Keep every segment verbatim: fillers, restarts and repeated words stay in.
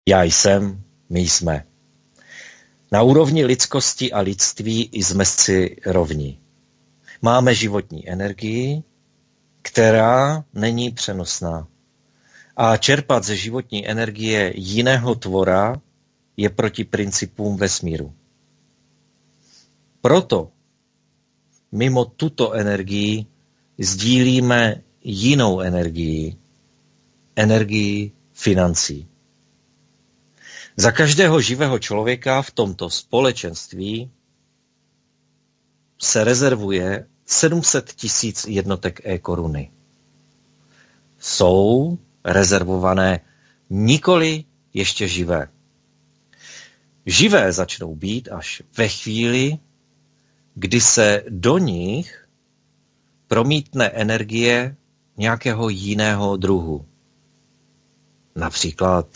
Já jsem, my jsme. Na úrovni lidskosti a lidství jsme si rovni. Máme životní energii, která není přenosná. A čerpat ze životní energie jiného tvora je proti principům vesmíru. Proto mimo tuto energii sdílíme jinou energii, energii financí. Za každého živého člověka v tomto společenství se rezervuje sedm set tisíc jednotek e-koruny. Jsou rezervované nikoli ještě živé. Živé začnou být až ve chvíli, kdy se do nich promítne energie nějakého jiného druhu. Například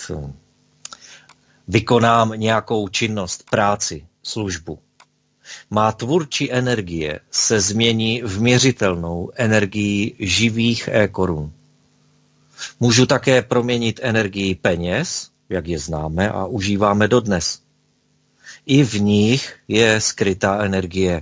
vykonám nějakou činnost, práci, službu. Má tvůrčí energie se změní v měřitelnou energii živých e-korun. Můžu také proměnit energii peněz, jak je známe a užíváme dodnes. I v nich je skrytá energie.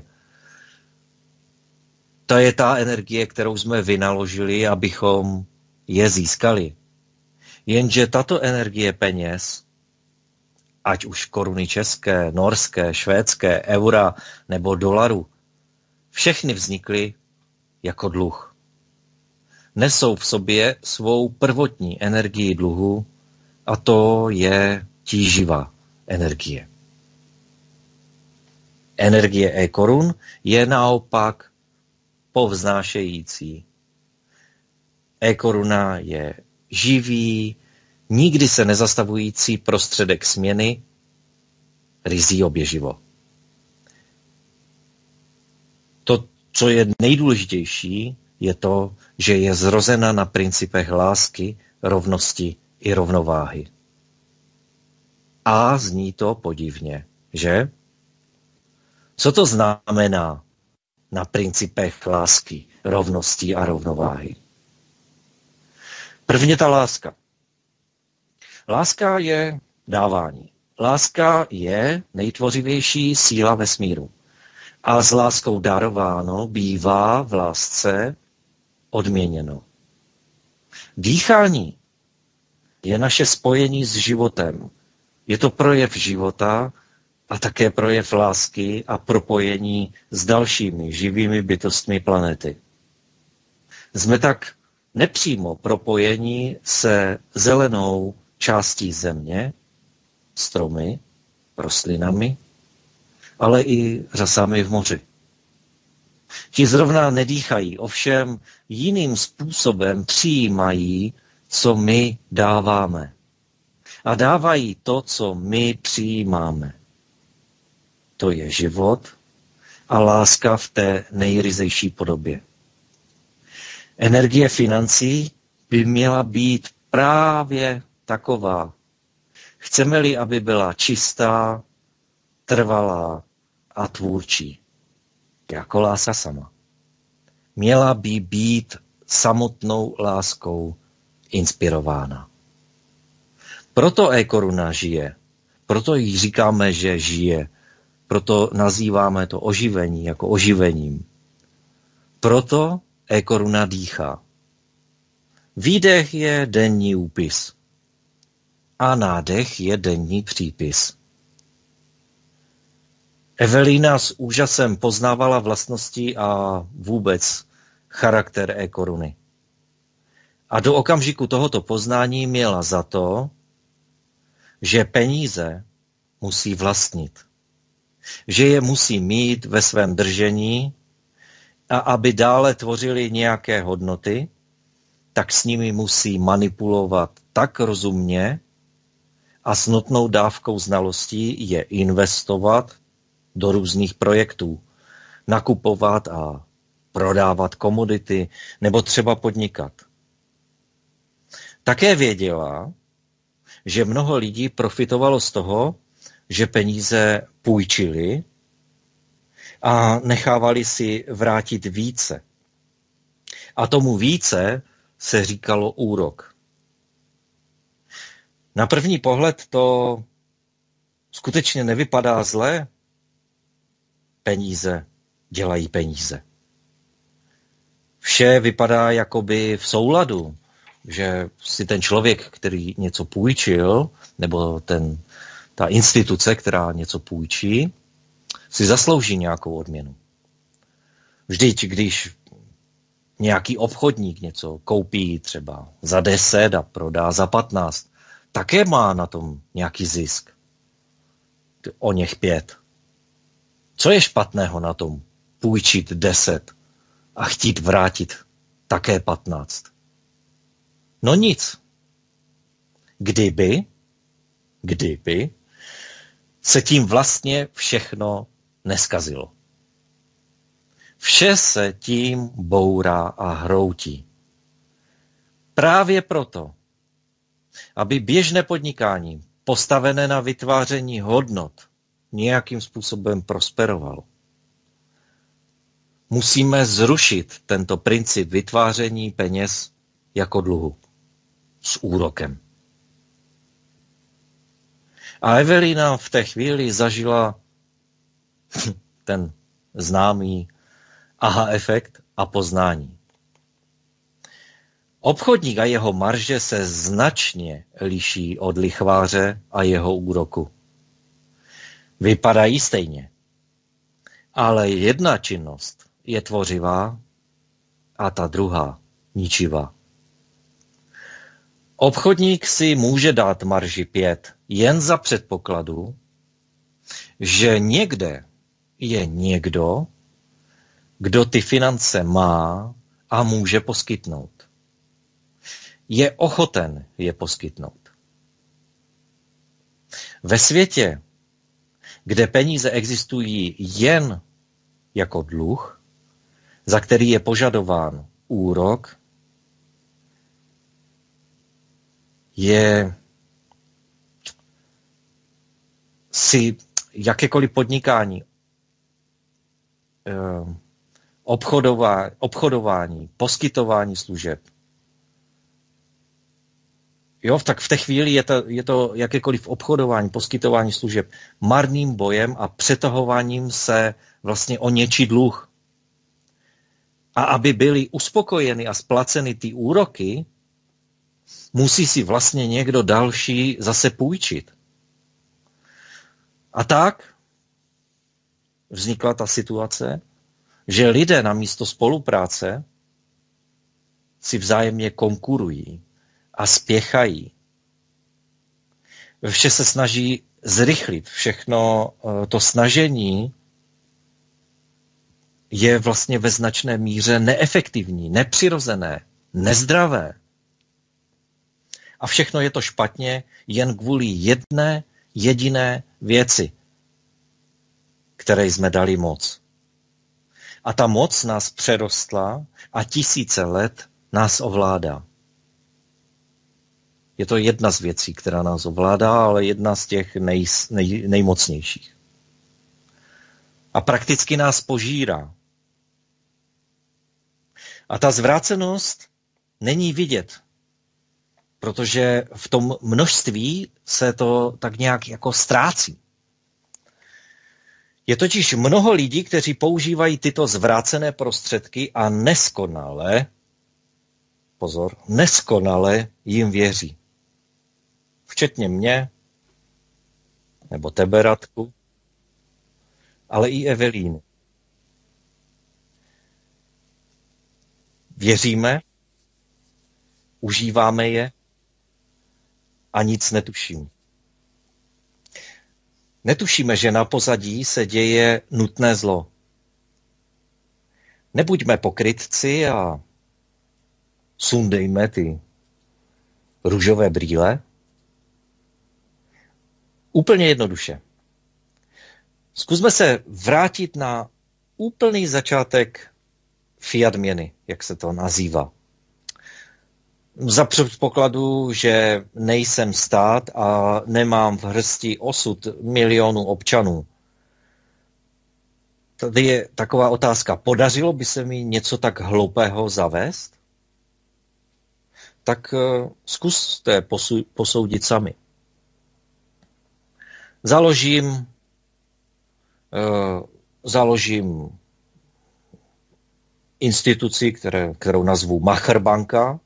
To je ta energie, kterou jsme vynaložili, abychom je získali. Jenže tato energie peněz, ať už koruny české, norské, švédské, eura nebo dolaru, všechny vznikly jako dluh. Nesou v sobě svou prvotní energii dluhu a to je tíživá energie. Energie e-korun je naopak povznášející. E-koruna je živý, nikdy se nezastavující prostředek směny, ryzí oběživo. To, co je nejdůležitější, je to, že je zrozena na principech lásky, rovnosti i rovnováhy. A zní to podivně, že? Co to znamená na principech lásky, rovnosti a rovnováhy? Prvně ta láska. Láska je dávání. Láska je nejtvořivější síla vesmíru. A s láskou darováno bývá v lásce odměněno. Dýchání je naše spojení s životem. Je to projev života a také projev lásky a propojení s dalšími živými bytostmi planety. Jsme tak nepřímo propojení se zelenou částí země, stromy, rostlinami, ale i řasami v moři. Ti zrovna nedýchají, ovšem jiným způsobem přijímají, co my dáváme. A dávají to, co my přijímáme. To je život a láska v té nejryzejší podobě. Energie financí by měla být právě taková. Chceme-li, aby byla čistá, trvalá a tvůrčí, jako láska sama. Měla by být samotnou láskou inspirována. Proto e-koruna žije. Proto jí říkáme, že žije. Proto nazýváme to oživení jako oživením. Proto e-koruna dýchá. Výdech je denní úpis. A nádech je denní přípis. Evelína s úžasem poznávala vlastnosti a vůbec charakter e-koruny. A do okamžiku tohoto poznání měla za to, že peníze musí vlastnit. Že je musí mít ve svém držení a aby dále tvořili nějaké hodnoty, tak s nimi musí manipulovat tak rozumně a s nutnou dávkou znalostí je investovat do různých projektů, nakupovat a prodávat komodity nebo třeba podnikat. Také věděla, že mnoho lidí profitovalo z toho, že peníze půjčili a nechávali si vrátit více. A tomu více se říkalo úrok. Na první pohled to skutečně nevypadá zle. Peníze dělají peníze. Vše vypadá jakoby v souladu, že si ten člověk, který něco půjčil, nebo ten, ta instituce, která něco půjčí, si zaslouží nějakou odměnu. Vždyť, když nějaký obchodník něco koupí třeba za deset a prodá za patnáct, také má na tom nějaký zisk. O něch pět. Co je špatného na tom půjčit deset a chtít vrátit také patnáct? No nic. Kdyby, kdyby se tím vlastně všechno neskazilo. Vše se tím bourá a hroutí. Právě proto, aby běžné podnikání postavené na vytváření hodnot nějakým způsobem prosperovalo, musíme zrušit tento princip vytváření peněz jako dluhu s úrokem. A Evelina v té chvíli zažila ten známý aha efekt a poznání. Obchodník a jeho marže se značně liší od lichváře a jeho úroku. Vypadají stejně, ale jedna činnost je tvořivá a ta druhá ničivá. Obchodník si může dát marži pět jen za předpokladu, že někde je někdo, kdo ty finance má a může poskytnout. Je ochoten je poskytnout. Ve světě, kde peníze existují jen jako dluh, za který je požadován úrok, je si jakékoliv podnikání, obchodování, obchodování, poskytování služeb. Jo, tak v té chvíli je to, je to jakékoliv obchodování, poskytování služeb marným bojem a přetahováním se vlastně o něčí dluh. A aby byly uspokojeny a splaceny ty úroky, musí si vlastně někdo další zase půjčit. A tak vznikla ta situace, že lidé na místo spolupráce si vzájemně konkurují a spěchají. Vše se snaží zrychlit. Všechno to snažení je vlastně ve značné míře neefektivní, nepřirozené, nezdravé. A všechno je to špatně jen kvůli jedné jediné věci, které jsme dali moc. A ta moc nás přerostla a tisíce let nás ovládá. Je to jedna z věcí, která nás ovládá, ale jedna z těch nej, nej, nejmocnějších. A prakticky nás požírá. A ta zvrácenost není vidět, protože v tom množství se to tak nějak jako ztrácí. Je totiž mnoho lidí, kteří používají tyto zvrácené prostředky a neskonale, pozor, neskonale jim věří. Včetně mě, nebo tebe, Radku, ale i Evelíny. Věříme, užíváme je a nic netuším. Netušíme, že na pozadí se děje nutné zlo. Nebuďme pokrytci a sundejme ty růžové brýle. Úplně jednoduše. Zkusme se vrátit na úplný začátek fiat měny, jak se to nazývá. Za předpokladu, že nejsem stát a nemám v hrsti osud milionů občanů. Tady je taková otázka. Podařilo by se mi něco tak hloupého zavést? Tak zkuste posoudit sami. Založím, uh, založím instituci, které, kterou nazvu Macher banka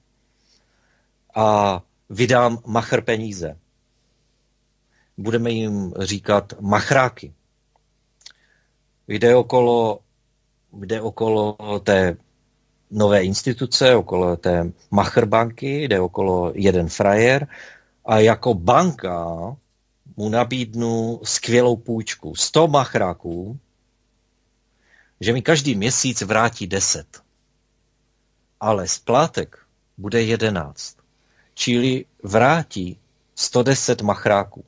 a vydám Macher peníze. Budeme jim říkat machráky. Jde okolo, jde okolo té nové instituce, okolo té Macher banky, jde okolo jeden frajer a jako banka mu nabídnu skvělou půjčku. sto machráků, že mi každý měsíc vrátí deset. Ale splátek bude jedenáct. Čili vrátí sto deset machráků.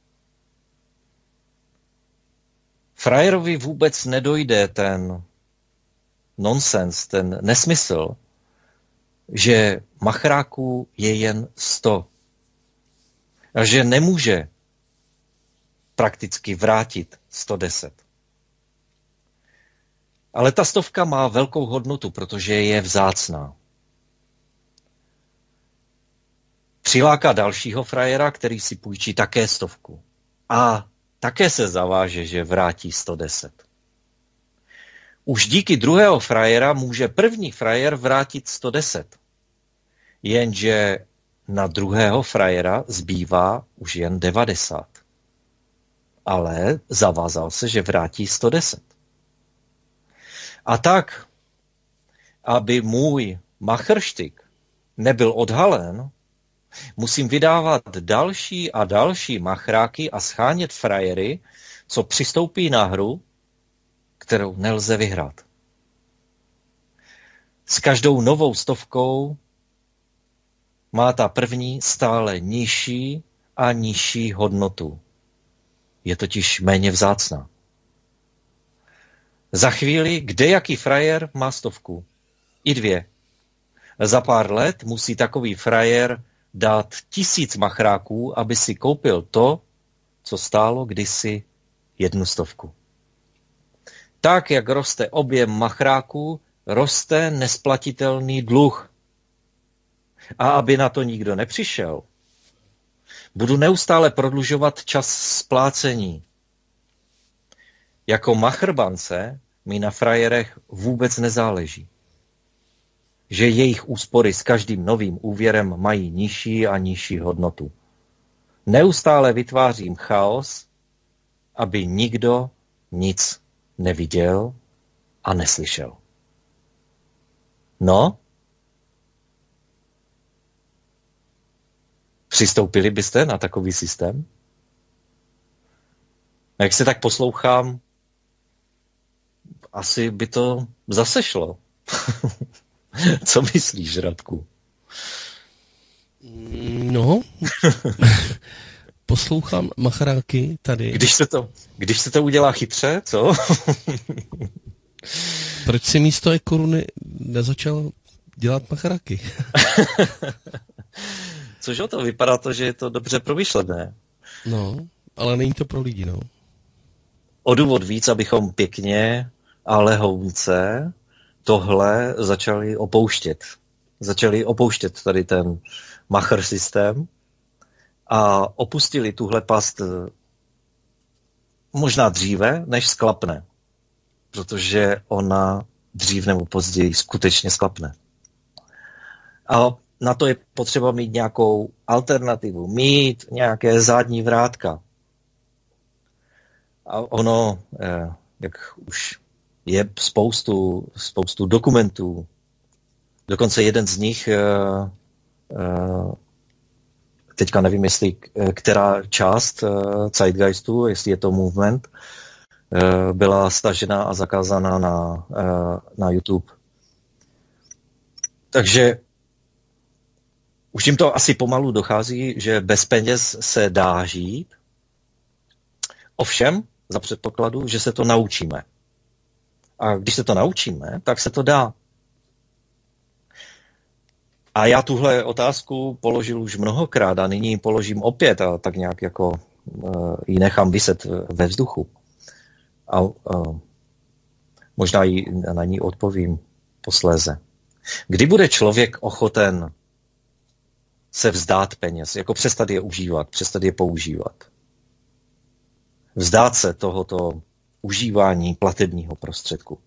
Frajerovi vůbec nedojde ten nonsens, ten nesmysl, že machráků je jen sto. A že nemůže prakticky vrátit sto deset. Ale ta stovka má velkou hodnotu, protože je vzácná. Přiláká dalšího frajera, který si půjčí také stovku. A také se zaváže, že vrátí sto deset. Už díky druhého frajera může první frajer vrátit sto deset. Jenže na druhého frajera zbývá už jen devadesát. Ale zavázal se, že vrátí sto deset. A tak, aby můj machrštyk nebyl odhalen, musím vydávat další a další machráky a schánět frajery, co přistoupí na hru, kterou nelze vyhrát. S každou novou stovkou má ta první stále nižší a nižší hodnotu. Je totiž méně vzácná. Za chvíli kdejaký frajer má stovku. I dvě. Za pár let musí takový frajer dát tisíc machráků, aby si koupil to, co stálo kdysi jednu stovku. Tak, jak roste objem machráků, roste nesplatitelný dluh. A aby na to nikdo nepřišel, budu neustále prodlužovat čas splácení. Jako macherbance mi na frajerech vůbec nezáleží. Že jejich úspory s každým novým úvěrem mají nižší a nižší hodnotu. Neustále vytvářím chaos, aby nikdo nic neviděl a neslyšel. No? Přistoupili byste na takový systém? Jak se tak poslouchám, asi by to zase šlo. Co myslíš, Radku? No, poslouchám machráky tady. Když se to, když se to udělá chytře, co? Proč si místo e-koruny nezačal dělat machráky? Což o to vypadá to, že je to dobře promyšlené. No, ale není to pro lidi, no. O důvod víc, abychom pěkně a lehonce tohle začali opouštět. Začali opouštět tady ten macher systém a opustili tuhle past možná dříve, než sklapne. Protože ona dřív nebo později skutečně sklapne. A na to je potřeba mít nějakou alternativu, mít nějaké zadní vrátka. A ono, jak už je spoustu, spoustu dokumentů, dokonce jeden z nich, teďka nevím, jestli která část Zeitgeistu, jestli je to movement, byla stažena a zakázána na, na YouTube. Takže už jim to asi pomalu dochází, že bez peněz se dá žít. Ovšem, za předpokladu, že se to naučíme. A když se to naučíme, tak se to dá. A já tuhle otázku položil už mnohokrát a nyní ji položím opět a tak nějak jako uh, ji nechám viset ve vzduchu. A uh, možná ji, na ní odpovím posléze. Kdy bude člověk ochoten se vzdát peněz, jako přestat je užívat, přestat je používat? vzdát se tohoto užívání platebního prostředku.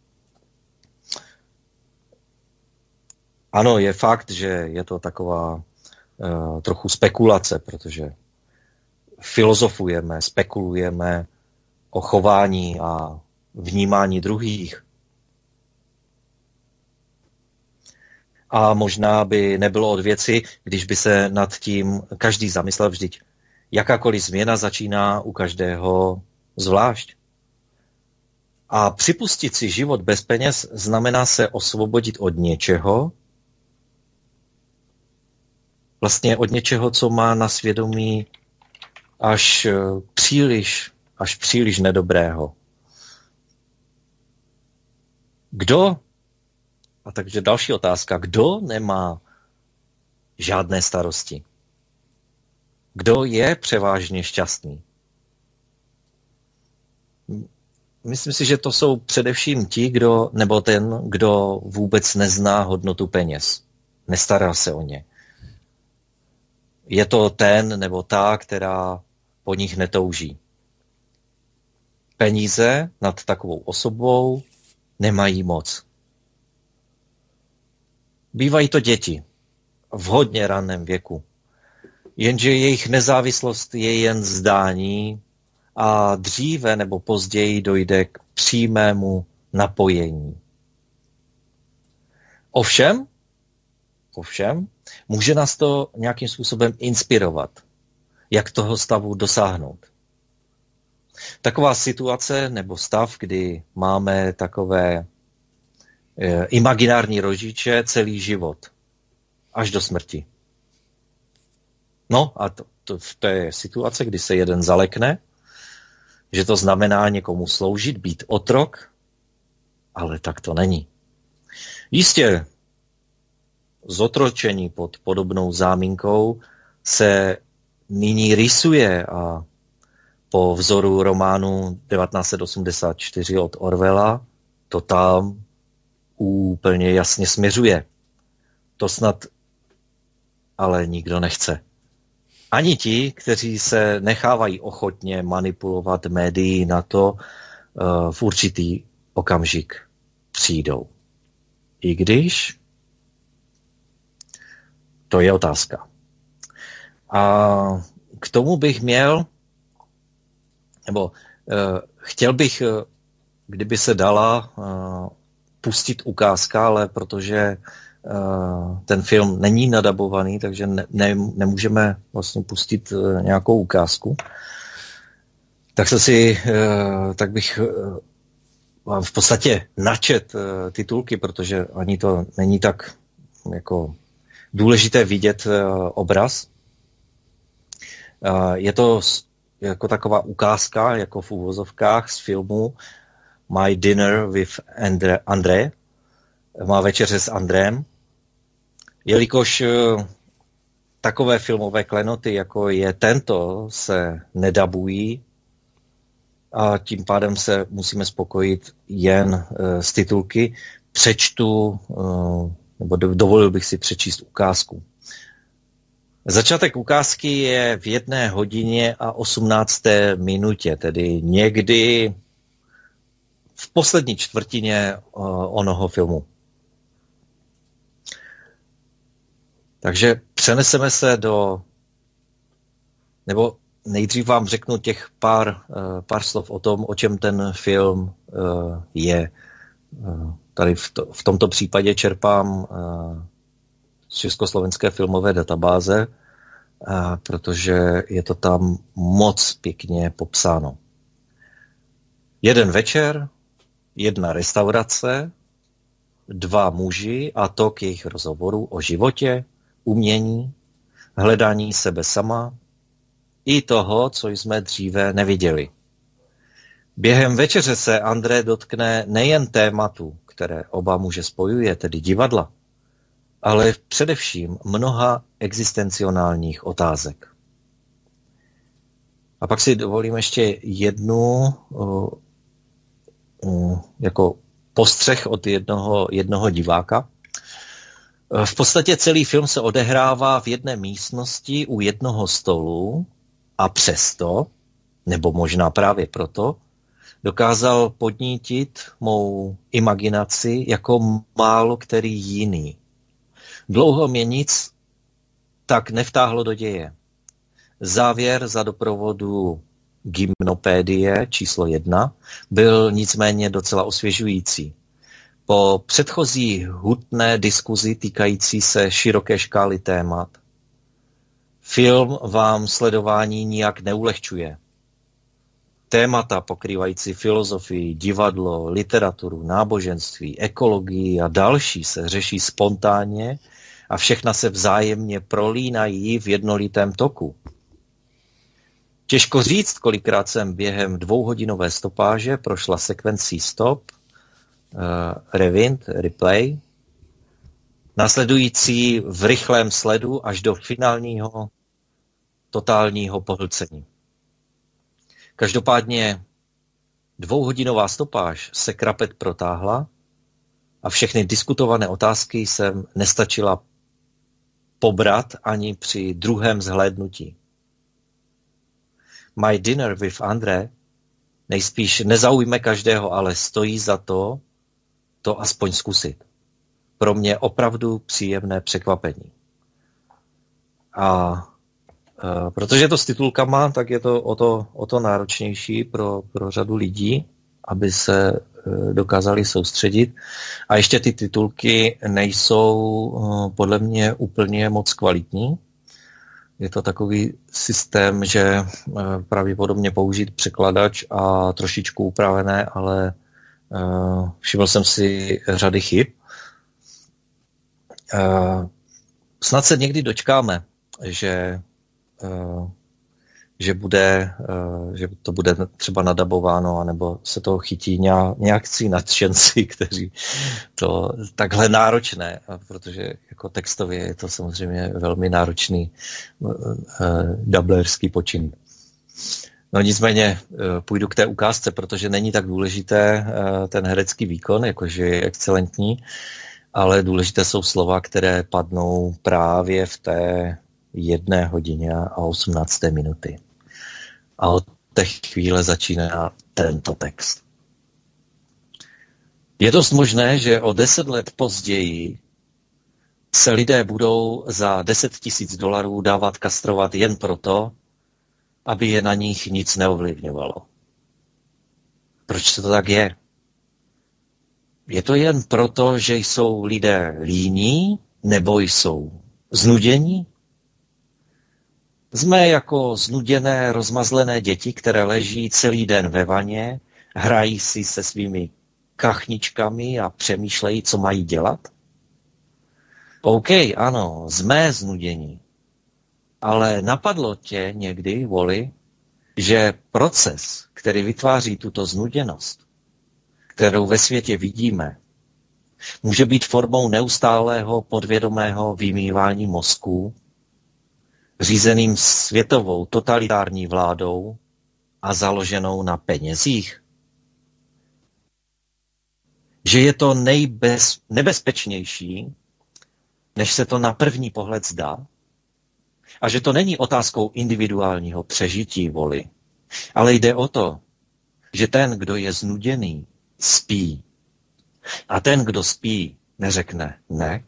Ano, je fakt, že je to taková uh, trochu spekulace, protože filozofujeme, spekulujeme o chování a vnímání druhých. A možná by nebylo od věci, když by se nad tím každý zamyslel, vždyť jakákoliv změna začíná u každého zvlášť. A připustit si život bez peněz znamená se osvobodit od něčeho, vlastně od něčeho, co má na svědomí až příliš, až příliš nedobrého. Kdo, a takže další otázka, kdo nemá žádné starosti? Kdo je převážně šťastný? Myslím si, že to jsou především ti, kdo, nebo ten, kdo vůbec nezná hodnotu peněz. Nestará se o ně. Je to ten nebo ta, která po nich netouží. Peníze nad takovou osobou nemají moc. Bývají to děti v hodně raném věku. Jenže jejich nezávislost je jen zdání a dříve nebo později dojde k přímému napojení. Ovšem, ovšem, může nás to nějakým způsobem inspirovat, jak toho stavu dosáhnout. Taková situace nebo stav, kdy máme takové eh, imaginární rodiče celý život, až do smrti. No a to, to, to je situace, kdy se jeden zalekne, že to znamená někomu sloužit, být otrok, ale tak to není. Jistě, zotročení pod podobnou záminkou se nyní rýsuje a po vzoru románu devatenáct set osmdesát čtyři od Orwella to tam úplně jasně směřuje. To snad ale nikdo nechce. Ani ti, kteří se nechávají ochotně manipulovat médií, na to uh, v určitý okamžik přijdou. I když to je otázka. A k tomu bych měl, nebo uh, chtěl bych, uh, kdyby se dala uh, pustit ukázka, ale protože uh, ten film není nadabovaný, takže ne, ne, nemůžeme vlastně pustit uh, nějakou ukázku. Tak se si, uh, tak bych uh, v podstatě načet uh, titulky, protože ani to není tak jako důležité vidět uh, obraz. Uh, je to jako taková ukázka, jako v úvozovkách z filmu My Dinner with André, André, má večeře s Andrém, jelikož uh, takové filmové klenoty, jako je tento, se nedabují a tím pádem se musíme spokojit jen uh, z titulky. Přečtu, uh, nebo dovolil bych si přečíst ukázku. Začátek ukázky je v jedné hodině a osmnácté minutě, tedy někdy v poslední čtvrtině onoho filmu. Takže přeneseme se do, nebo nejdřív vám řeknu těch pár, pár slov o tom, o čem ten film je. Tady v, to, v tomto případě čerpám z československé filmové databáze, protože je to tam moc pěkně popsáno. Jeden večer, jedna restaurace, dva muži a tok jejich rozhovorů o životě, umění, hledání sebe sama i toho, co jsme dříve neviděli. Během večeře se André dotkne nejen tématu, které oba muže spojuje, tedy divadla, ale především mnoha existencionálních otázek. A pak si dovolím ještě jednu uh, uh, jako postřeh od jednoho, jednoho diváka. V podstatě celý film se odehrává v jedné místnosti u jednoho stolu a přesto nebo možná právě proto, dokázal podnítit mou imaginaci jako málo který jiný. Dlouho mě nic tak nevtáhlo do děje. Závěr za doprovodu Gymnopédie číslo jedna byl nicméně docela osvěžující. Po předchozí hutné diskuzi týkající se široké škály témat, film vám sledování nijak neulehčuje. Témata pokrývající filozofii, divadlo, literaturu, náboženství, ekologii a další se řeší spontánně a všechna se vzájemně prolínají v jednolitém toku. Těžko říct, kolikrát jsem během dvouhodinové stopáže prošla sekvencí stop, uh, rewind, replay, následující v rychlém sledu až do finálního totálního pohlcení. Každopádně dvouhodinová stopáž se krapet protáhla a všechny diskutované otázky jsem nestačila pobrat ani při druhém zhlédnutí. My Dinner with André nejspíš nezaujme každého, ale stojí za to, to aspoň zkusit. Pro mě opravdu příjemné překvapení. A e, protože je to s titulkama, tak je to o to, o to náročnější pro, pro řadu lidí, aby se e, dokázali soustředit. A ještě ty titulky nejsou e, podle mě úplně moc kvalitní. Je to takový systém, že pravděpodobně použít překladač a trošičku upravené, ale všiml jsem si řady chyb. Snad se někdy dočkáme, že, že, bude, že to bude třeba nadabováno, anebo se toho chytí nějakcí nadšenci, kteří to takhle náročné, protože jako textově je to samozřejmě velmi náročný dublerský počin. No nicméně půjdu k té ukázce, protože není tak důležité ten herecký výkon, jakože je excelentní, ale důležité jsou slova, které padnou právě v té jedné hodině a osmnácté minuty. A od té chvíle začíná tento text. Je dost možné, že o deset let později se lidé budou za deset tisíc dolarů dávat kastrovat jen proto, aby je na nich nic neovlivňovalo. Proč to tak je? Je to jen proto, že jsou lidé líní, nebo jsou znudění? Jsme jako znuděné, rozmazlené děti, které leží celý den ve vaně, hrají si se svými kachničkami a přemýšlejí, co mají dělat? OK, ano, jsme znudění. Ale napadlo tě někdy, Wally, že proces, který vytváří tuto znuděnost, kterou ve světě vidíme, může být formou neustálého podvědomého vymývání mozků, řízeným světovou totalitární vládou a založenou na penězích? Že je to nejbez, nebezpečnější, než se to na první pohled zdá? A že to není otázkou individuálního přežití voli, ale jde o to, že ten, kdo je znuděný, spí. A ten, kdo spí, neřekne ne.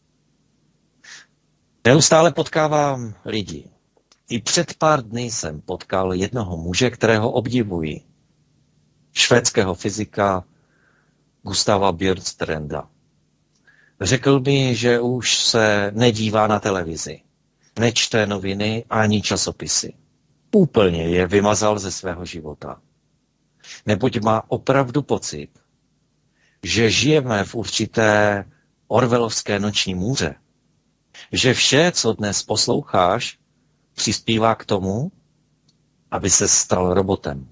Neustále potkávám lidi. I před pár dny jsem potkal jednoho muže, kterého obdivuji. Švédského fyzika Gustava Björnstranda. Řekl mi, že už se nedívá na televizi, nečte noviny ani časopisy. Úplně je vymazal ze svého života. Neboť má opravdu pocit, že žijeme v určité orwellovské noční můře. Že vše, co dnes posloucháš, přispívá k tomu, aby se stal robotem.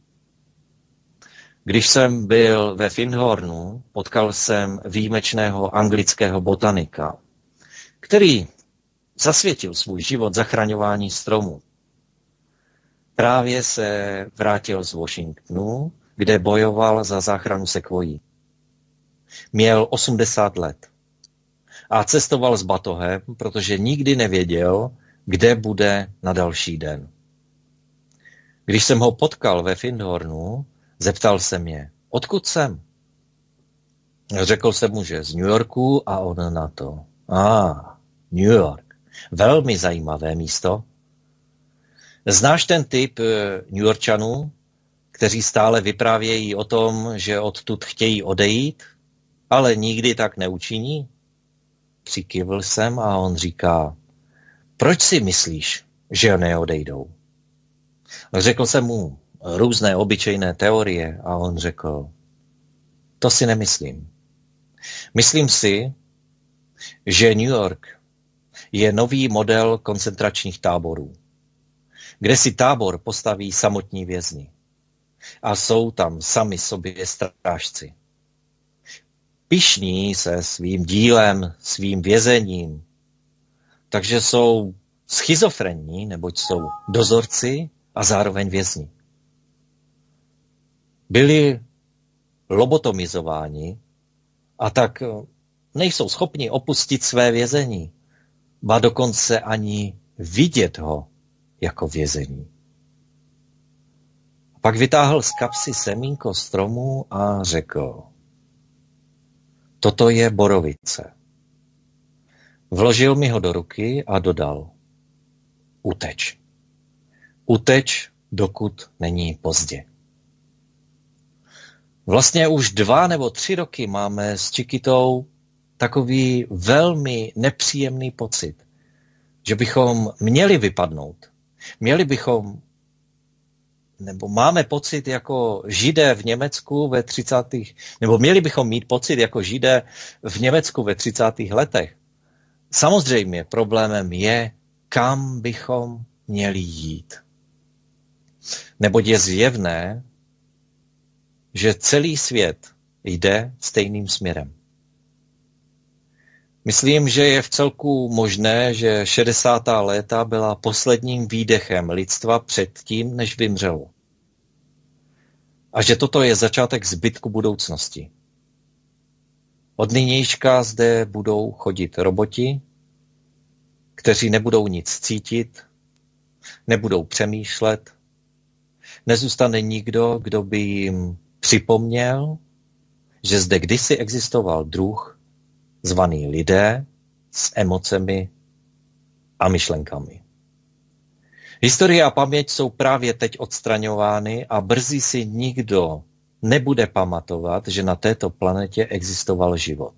Když jsem byl ve Findhornu, potkal jsem výjimečného anglického botanika, který zasvětil svůj život zachraňování stromů. Právě se vrátil z Washingtonu, kde bojoval za záchranu sekvojí. Měl osmdesát let a cestoval s batohem, protože nikdy nevěděl, kde bude na další den. Když jsem ho potkal ve Findhornu, zeptal se mě, odkud jsem? Řekl jsem mu, že z New Yorku a on na to. A, ah, New York. Velmi zajímavé místo. Znáš ten typ New Yorkčanů, kteří stále vyprávějí o tom, že odtud chtějí odejít, ale nikdy tak neučiní? Přikývl jsem a on říká, proč si myslíš, že neodejdou? Řekl jsem mu různé obyčejné teorie a on řekl, to si nemyslím. Myslím si, že New York je nový model koncentračních táborů, kde si tábor postaví samotní vězni. A jsou tam sami sobě strážci. Pyšní se svým dílem, svým vězením, takže jsou schizofrenní, neboť jsou dozorci a zároveň vězni. Byli lobotomizováni a tak nejsou schopni opustit své vězení, ba dokonce ani vidět ho jako vězení. Pak vytáhl z kapsy semínko stromu a řekl, toto je borovice. Vložil mi ho do ruky a dodal, uteč. Uteč, dokud není pozdě. Vlastně už dva nebo tři roky máme s Chiquitou takový velmi nepříjemný pocit, že bychom měli vypadnout. Měli bychom, nebo máme pocit jako Židé v Německu ve třicátých nebo měli bychom mít pocit jako Židé v Německu ve třicátých letech. Samozřejmě problémem je, kam bychom měli jít. Neboť je zjevné, že celý svět jde stejným směrem. Myslím, že je v celku možné, že šedesátá léta byla posledním výdechem lidstva před tím, než vymřelo. A že toto je začátek zbytku budoucnosti. Od nynějška zde budou chodit roboti, kteří nebudou nic cítit, nebudou přemýšlet, nezůstane nikdo, kdo by jim připomněl, že zde kdysi existoval druh, zvaný lidé s emocemi a myšlenkami. Historie a paměť jsou právě teď odstraňovány a brzy si nikdo nebude pamatovat, že na této planetě existoval život.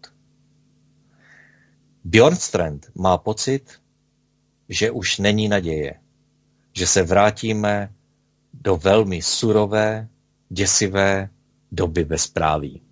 Bjornstrand má pocit, že už není naděje, že se vrátíme do velmi surové, děsivé doby bezpráví.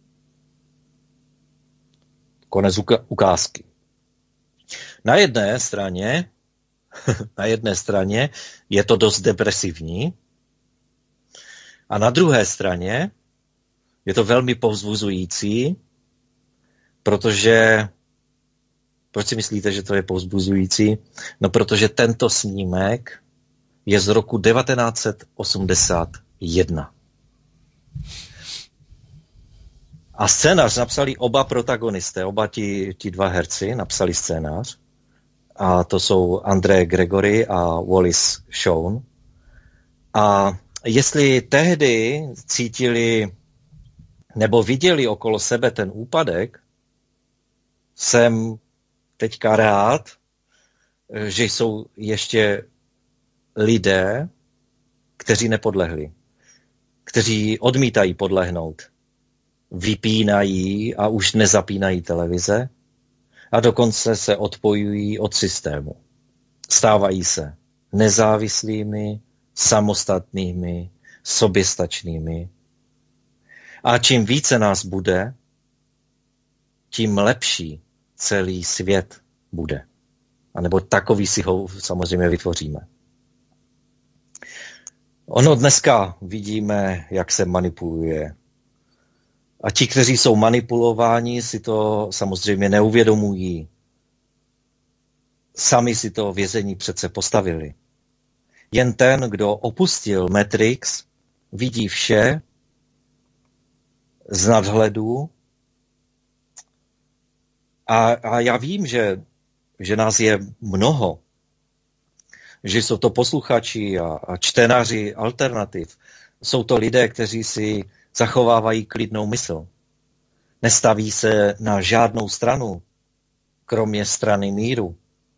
Konec ukázky. Na jedné straně, na jedné straně je to dost depresivní a na druhé straně je to velmi povzbuzující, protože, proč si myslíte, že to je povzbuzující? No, protože tento snímek je z roku devatenáct set osmdesát jedna. A scénář napsali oba protagonisté, oba ti, ti dva herci napsali scénář. A to jsou André Gregory a Wallace Shawn. A jestli tehdy cítili nebo viděli okolo sebe ten úpadek, jsem teďka rád, že jsou ještě lidé, kteří nepodlehli, kteří odmítají podlehnout. Vypínají a už nezapínají televize a dokonce se odpojují od systému. Stávají se nezávislými, samostatnými, soběstačnými. A čím více nás bude, tím lepší celý svět bude. A nebo takový si ho samozřejmě vytvoříme. Ono dneska vidíme, jak se manipuluje. A ti, kteří jsou manipulováni, si to samozřejmě neuvědomují. Sami si to vězení přece postavili. Jen ten, kdo opustil Matrix, vidí vše z nadhledu. A, a já vím, že, že nás je mnoho. že jsou to posluchači a, a čtenáři alternativ. Jsou to lidé, kteří si zachovávají klidnou mysl. Nestaví se na žádnou stranu, kromě strany míru.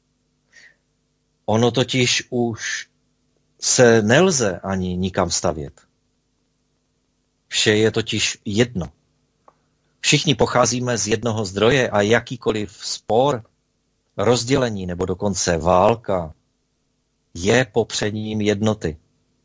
Ono totiž už se nelze ani nikam stavět. Vše je totiž jedno. Všichni pocházíme z jednoho zdroje a jakýkoliv spor, rozdělení nebo dokonce válka je popřením jednoty.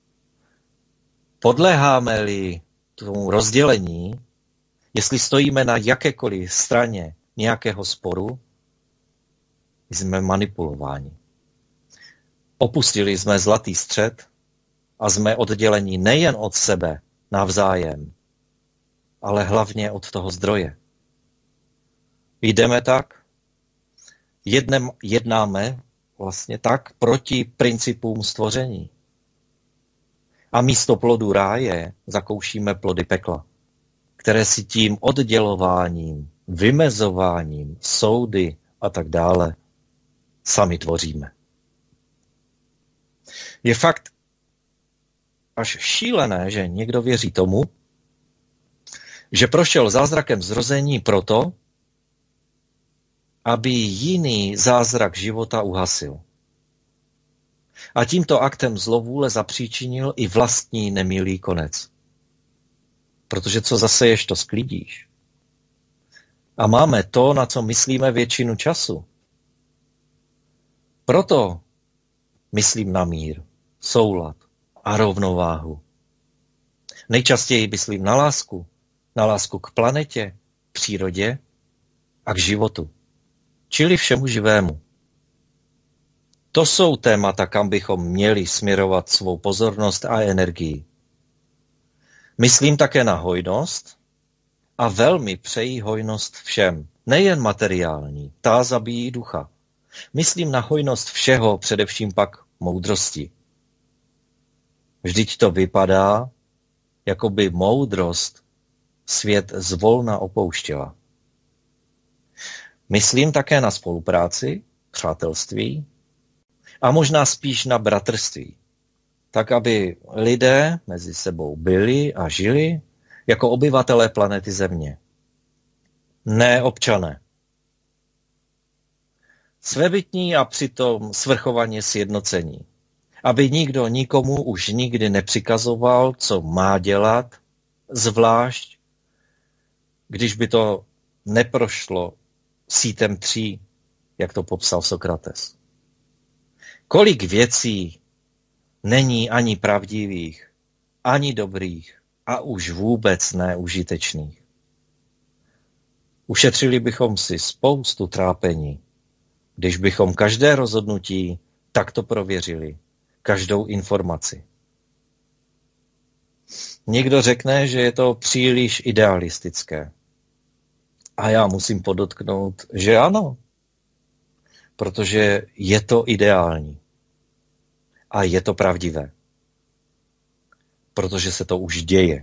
Podléháme-li tomu rozdělení, jestli stojíme na jakékoliv straně nějakého sporu, jsme manipulováni. Opustili jsme zlatý střed a jsme odděleni nejen od sebe navzájem, ale hlavně od toho zdroje. Jdeme tak, jednem, jednáme vlastně tak proti principům stvoření. A místo plodu ráje zakoušíme plody pekla, které si tím oddělováním, vymezováním, soudy a tak dále sami tvoříme. Je fakt až šílené, že někdo věří tomu, že prošel zázrakem zrození proto, aby jiný zázrak života uhasil. A tímto aktem zlovůle zapříčinil i vlastní nemilý konec. Protože co zaseješ, to sklidíš. A máme to, na co myslíme většinu času. Proto myslím na mír, soulad a rovnováhu. Nejčastěji myslím na lásku. Na lásku k planetě, přírodě a k životu. Čili všemu živému. To jsou témata, kam bychom měli směrovat svou pozornost a energii. Myslím také na hojnost a velmi přeji hojnost všem, nejen materiální, ta zabíjí ducha. Myslím na hojnost všeho, především pak moudrosti. Vždyť to vypadá, jako by moudrost svět zvolna opouštěla. Myslím také na spolupráci, přátelství a možná spíš na bratrství, tak aby lidé mezi sebou byli a žili jako obyvatelé planety Země. Ne občané. Svébytní a přitom svrchovaně sjednocení. Aby nikdo nikomu už nikdy nepřikazoval, co má dělat, zvlášť, když by to neprošlo sítem tří, jak to popsal Sokrates. Kolik věcí není ani pravdivých, ani dobrých a už vůbec neužitečných. Ušetřili bychom si spoustu trápení, když bychom každé rozhodnutí takto prověřili, každou informaci. Někdo řekne, že je to příliš idealistické. A já musím podotknout, že ano, protože je to ideální. A je to pravdivé. Protože se to už děje.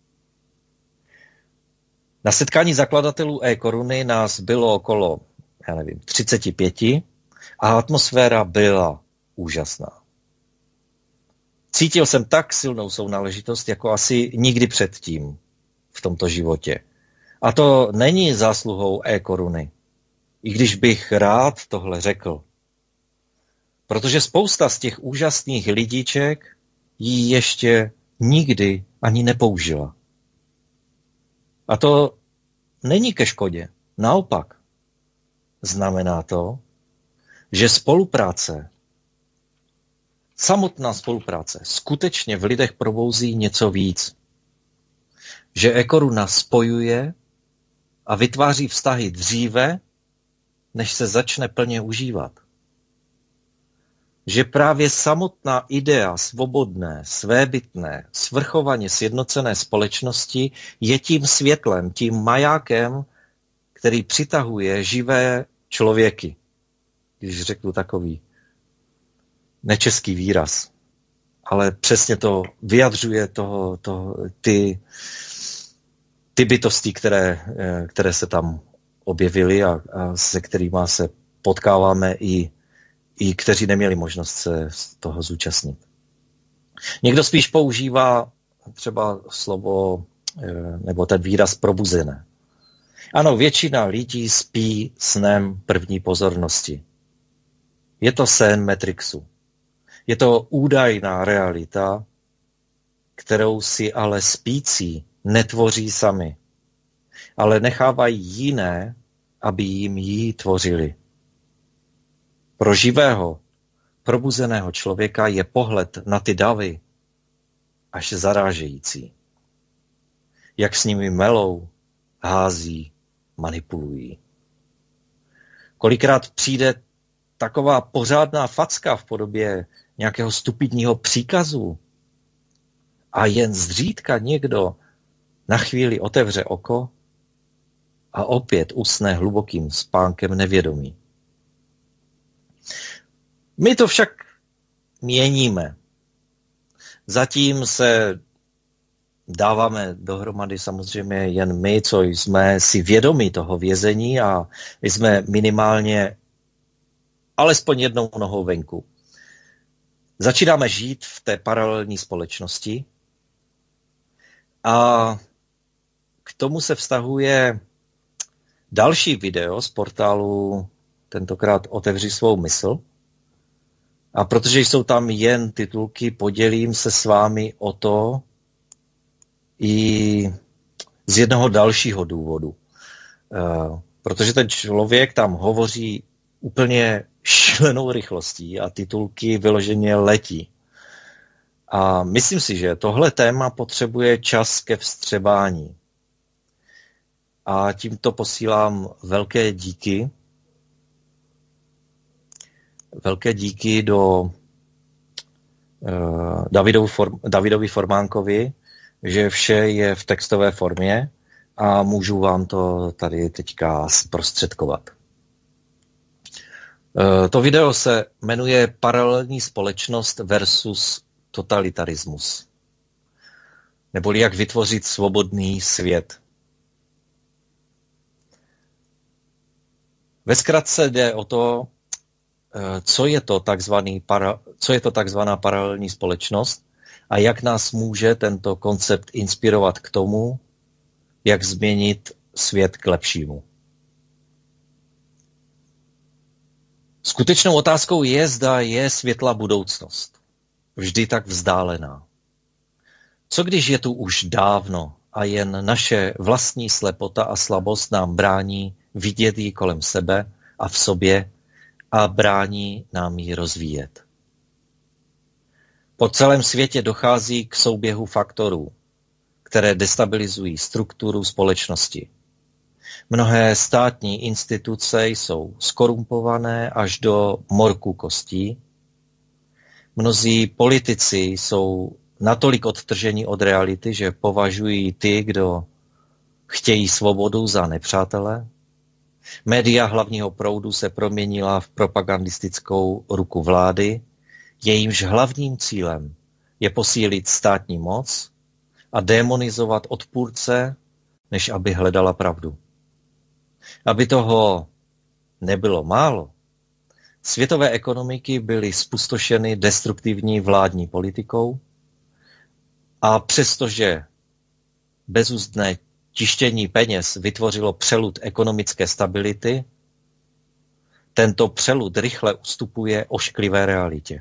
Na setkání zakladatelů e-koruny nás bylo okolo, já nevím, třicet pět a atmosféra byla úžasná. Cítil jsem tak silnou sounáležitost, jako asi nikdy předtím v tomto životě. A to není zásluhou e-koruny, i když bych rád tohle řekl. Protože spousta z těch úžasných lidíček ji ještě nikdy ani nepoužila. A to není ke škodě. Naopak. Znamená to, že spolupráce, samotná spolupráce skutečně v lidech probouzí něco víc. Že e-koruna spojuje a vytváří vztahy dříve, než se začne plně užívat. Že právě samotná idea svobodné, svébytné, svrchovaně sjednocené společnosti je tím světlem, tím majákem, který přitahuje živé člověky. Když řeknu takový nečeský výraz. Ale přesně to vyjadřuje toho, toho, ty, ty bytosti, které, které se tam objevily a, a se kterými se potkáváme i, i kteří neměli možnost se z toho zúčastnit. Někdo spíš používá třeba slovo nebo ten výraz probuzené. Ano, většina lidí spí snem první pozornosti. Je to sen Matrixu. Je to údajná realita, kterou si ale spící netvoří sami, ale nechávají jiné, aby jim ji tvořili. Pro živého, probuzeného člověka je pohled na ty davy až zarážející. Jak s nimi melou, hází, manipulují. Kolikrát přijde taková pořádná facka v podobě nějakého stupidního příkazu a jen zřídka někdo na chvíli otevře oko a opět usne hlubokým spánkem nevědomí. My to však měníme. Zatím se dáváme dohromady samozřejmě jen my, co jsme si vědomi toho vězení a jsme minimálně alespoň jednou nohou venku. Začínáme žít v té paralelní společnosti a k tomu se vztahuje další video z portálu, tentokrát Otevři svou mysl. A protože jsou tam jen titulky, podělím se s vámi o to i z jednoho dalšího důvodu. Protože ten člověk tam hovoří úplně šílenou rychlostí a titulky vyloženě letí. A myslím si, že tohle téma potřebuje čas ke vstřebání. A tímto posílám velké díky. Velké díky do uh, Davidovi, Form, Davidovi Formánkovi, že vše je v textové formě a můžu vám to tady teďka zprostředkovat. Uh, to video se jmenuje Paralelní společnost versus totalitarismus. Neboli jak vytvořit svobodný svět. Ve zkratce jde o to, co je to takzvaný para, co je to takzvaná paralelní společnost a jak nás může tento koncept inspirovat k tomu, jak změnit svět k lepšímu. Skutečnou otázkou je, zda je světlá budoucnost. Vždy tak vzdálená. Co když je tu už dávno a jen naše vlastní slepota a slabost nám brání vidět ji kolem sebe a v sobě a brání nám ji rozvíjet. Po celém světě dochází k souběhu faktorů, které destabilizují strukturu společnosti. Mnohé státní instituce jsou skorumpované až do morku kostí. Mnozí politici jsou natolik odtrženi od reality, že považují ty, kdo chtějí svobodu, za nepřátele. Média hlavního proudu se proměnila v propagandistickou ruku vlády, jejímž hlavním cílem je posílit státní moc a démonizovat odpůrce, než aby hledala pravdu. Aby toho nebylo málo, světové ekonomiky byly spustošeny destruktivní vládní politikou a přestože bezúzdné tištění peněz vytvořilo přelud ekonomické stability, tento přelud rychle ustupuje ošklivé realitě.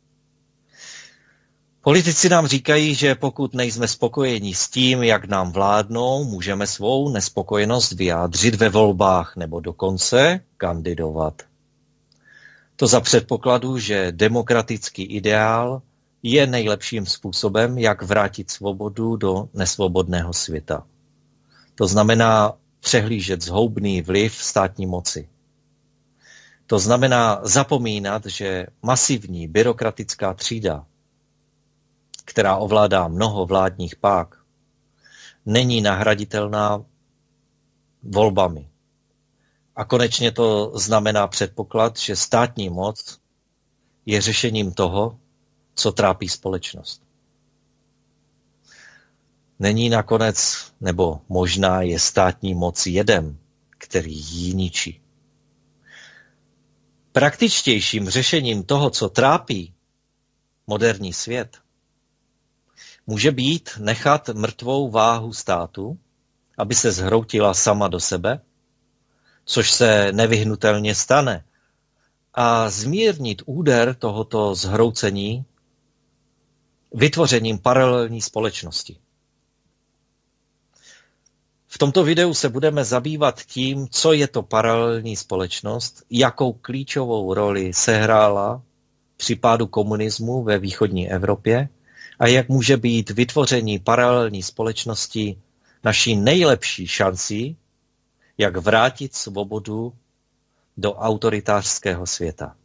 Politici nám říkají, že pokud nejsme spokojeni s tím, jak nám vládnou, můžeme svou nespokojenost vyjádřit ve volbách nebo dokonce kandidovat. To za předpokladu, že demokratický ideál je nejlepším způsobem, jak vrátit svobodu do nesvobodného světa. To znamená přehlížet zhoubný vliv státní moci. To znamená zapomínat, že masivní byrokratická třída, která ovládá mnoho vládních pák, není nahraditelná volbami. A konečně to znamená předpoklad, že státní moc je řešením toho, co trápí společnost. Není nakonec, nebo možná je státní moc jedem, který ji ničí. Praktičtějším řešením toho, co trápí moderní svět, může být nechat mrtvou váhu státu, aby se zhroutila sama do sebe, což se nevyhnutelně stane, a zmírnit úder tohoto zhroucení vytvořením paralelní společnosti. V tomto videu se budeme zabývat tím, co je to paralelní společnost, jakou klíčovou roli sehrála při pádu komunismu ve východní Evropě a jak může být vytvoření paralelní společnosti naší nejlepší šancí, jak vrátit svobodu do autoritářského světa.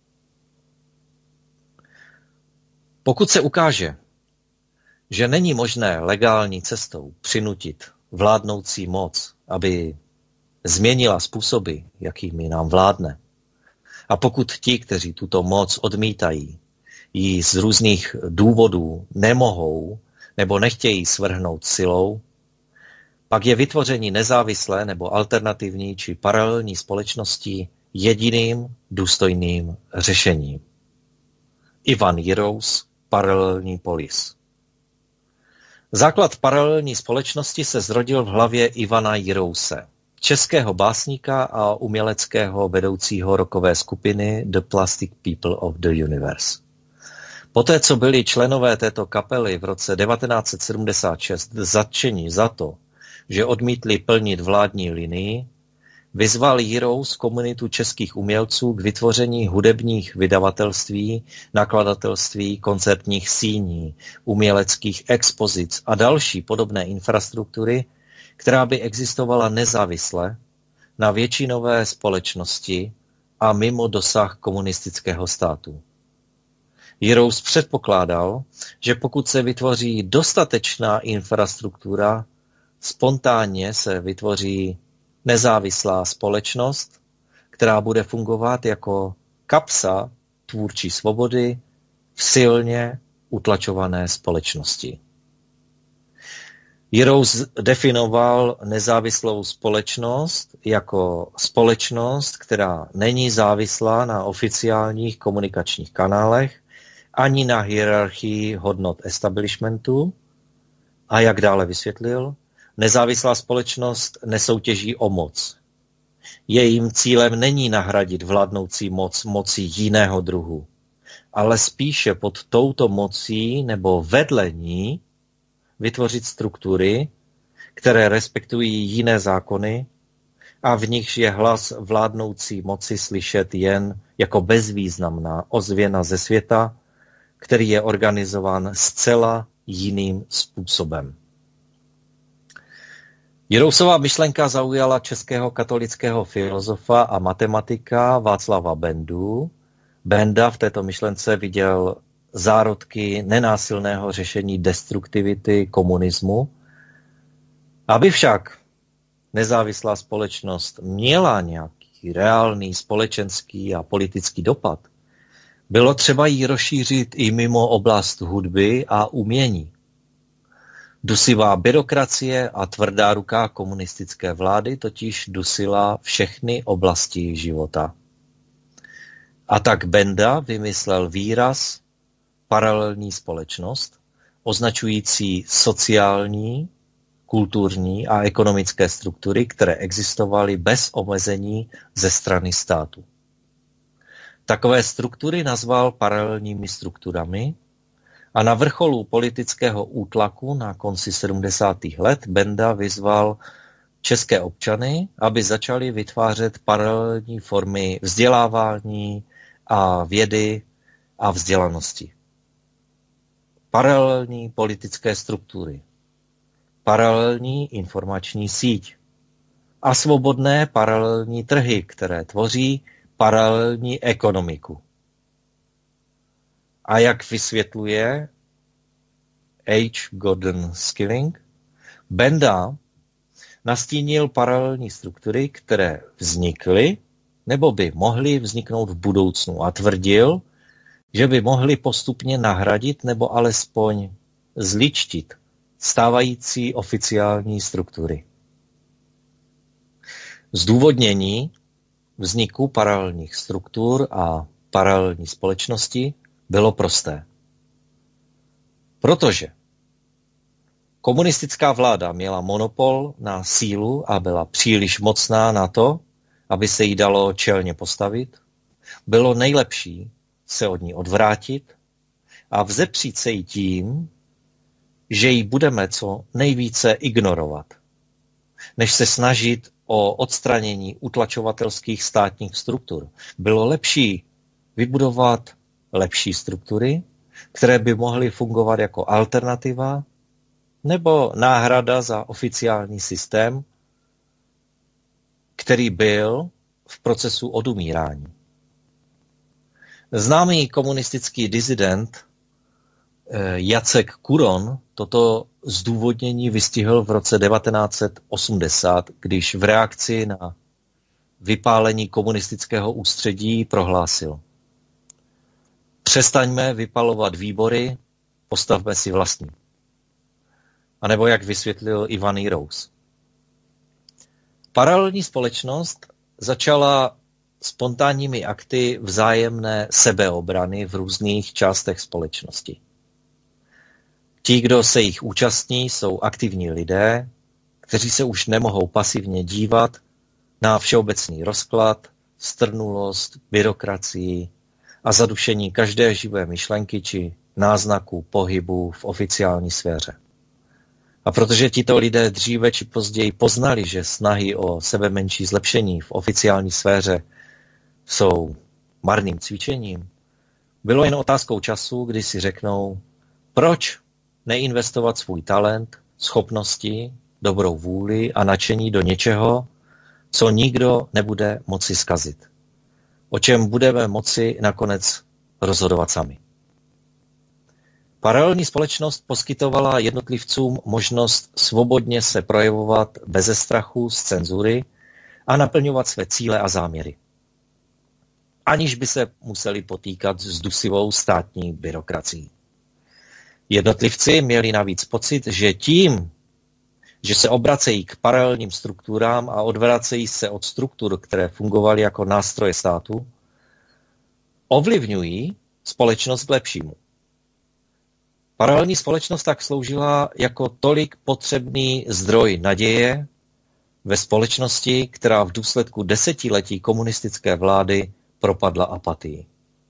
Pokud se ukáže, že není možné legální cestou přinutit vládnoucí moc, aby změnila způsoby, jakými nám vládne, a pokud ti, kteří tuto moc odmítají, ji z různých důvodů nemohou nebo nechtějí svrhnout silou, pak je vytvoření nezávislé nebo alternativní či paralelní společnosti jediným důstojným řešením. Ivan Jirous, Paralelní polis. Základ paralelní společnosti se zrodil v hlavě Ivana Jirouse, českého básníka a uměleckého vedoucího rockové skupiny The Plastic People of the Universe. Poté, co byli členové této kapely v roce devatenáct set sedmdesát šest zatčeni za to, že odmítli plnit vládní linii, vyzval Jirous komunitu českých umělců k vytvoření hudebních vydavatelství, nakladatelství, koncertních síní, uměleckých expozic a další podobné infrastruktury, která by existovala nezávisle na většinové společnosti a mimo dosah komunistického státu. Jirous předpokládal, že pokud se vytvoří dostatečná infrastruktura, spontánně se vytvoří nezávislá společnost, která bude fungovat jako kapsa tvůrčí svobody v silně utlačované společnosti. Jirous definoval nezávislou společnost jako společnost, která není závislá na oficiálních komunikačních kanálech ani na hierarchii hodnot establishmentu a, jak dále vysvětlil, nezávislá společnost nesoutěží o moc. Jejím cílem není nahradit vládnoucí moc mocí jiného druhu, ale spíše pod touto mocí nebo vedle ní vytvořit struktury, které respektují jiné zákony a v nichž je hlas vládnoucí moci slyšet jen jako bezvýznamná ozvěna ze světa, který je organizován zcela jiným způsobem. Jirousova myšlenka zaujala českého katolického filozofa a matematika Václava Bendu. Benda v této myšlence viděl zárodky nenásilného řešení destruktivity komunismu. Aby však nezávislá společnost měla nějaký reálný společenský a politický dopad, bylo třeba ji rozšířit i mimo oblast hudby a umění. Dusivá byrokracie a tvrdá ruka komunistické vlády totiž dusila všechny oblasti života. A tak Benda vymyslel výraz paralelní společnost, označující sociální, kulturní a ekonomické struktury, které existovaly bez omezení ze strany státu. Takové struktury nazval paralelními strukturami a na vrcholu politického útlaku na konci sedmdesátých let Benda vyzval české občany, aby začali vytvářet paralelní formy vzdělávání a vědy a vzdělanosti. Paralelní politické struktury, paralelní informační síť a svobodné paralelní trhy, které tvoří paralelní ekonomiku. A jak vysvětluje H. Gordon Skilling, Benda nastínil paralelní struktury, které vznikly nebo by mohly vzniknout v budoucnu a tvrdil, že by mohly postupně nahradit nebo alespoň zličtit stávající oficiální struktury. Zdůvodnění vzniku paralelních struktur a paralelní společnosti bylo prosté. Protože komunistická vláda měla monopol na sílu a byla příliš mocná na to, aby se jí dalo čelně postavit, bylo nejlepší se od ní odvrátit a vzepřít se jí tím, že ji budeme co nejvíce ignorovat, než se snažit o odstranění utlačovatelských státních struktur. Bylo lepší vybudovat lepší struktury, které by mohly fungovat jako alternativa nebo náhrada za oficiální systém, který byl v procesu odumírání. Známý komunistický disident Jacek Kuron toto zdůvodnění vystihl v roce devatenáct set osmdesát, když v reakci na vypálení komunistického ústředí prohlásil: přestaňme vypalovat výbory, postavme si vlastní. A nebo jak vysvětlil Ivan Jirous. Paralelní společnost začala spontánními akty vzájemné sebeobrany v různých částech společnosti. Ti, kdo se jich účastní, jsou aktivní lidé, kteří se už nemohou pasivně dívat na všeobecný rozklad, strnulost, byrokracii a zadušení každé živé myšlenky či náznaku pohybu v oficiální sféře. A protože tito lidé dříve či později poznali, že snahy o sebemenší zlepšení v oficiální sféře jsou marným cvičením, bylo jen otázkou času, kdy si řeknou, proč neinvestovat svůj talent, schopnosti, dobrou vůli a nadšení do něčeho, co nikdo nebude moci zkazit. O čem budeme moci nakonec rozhodovat sami. Paralelní společnost poskytovala jednotlivcům možnost svobodně se projevovat beze strachu z cenzury a naplňovat své cíle a záměry, aniž by se museli potýkat s dusivou státní byrokracií. Jednotlivci měli navíc pocit, že tím, že se obracejí k paralelním strukturám a odvracejí se od struktur, které fungovaly jako nástroje státu, ovlivňují společnost k lepšímu. Paralelní společnost tak sloužila jako tolik potřebný zdroj naděje ve společnosti, která v důsledku desetiletí komunistické vlády propadla apatii.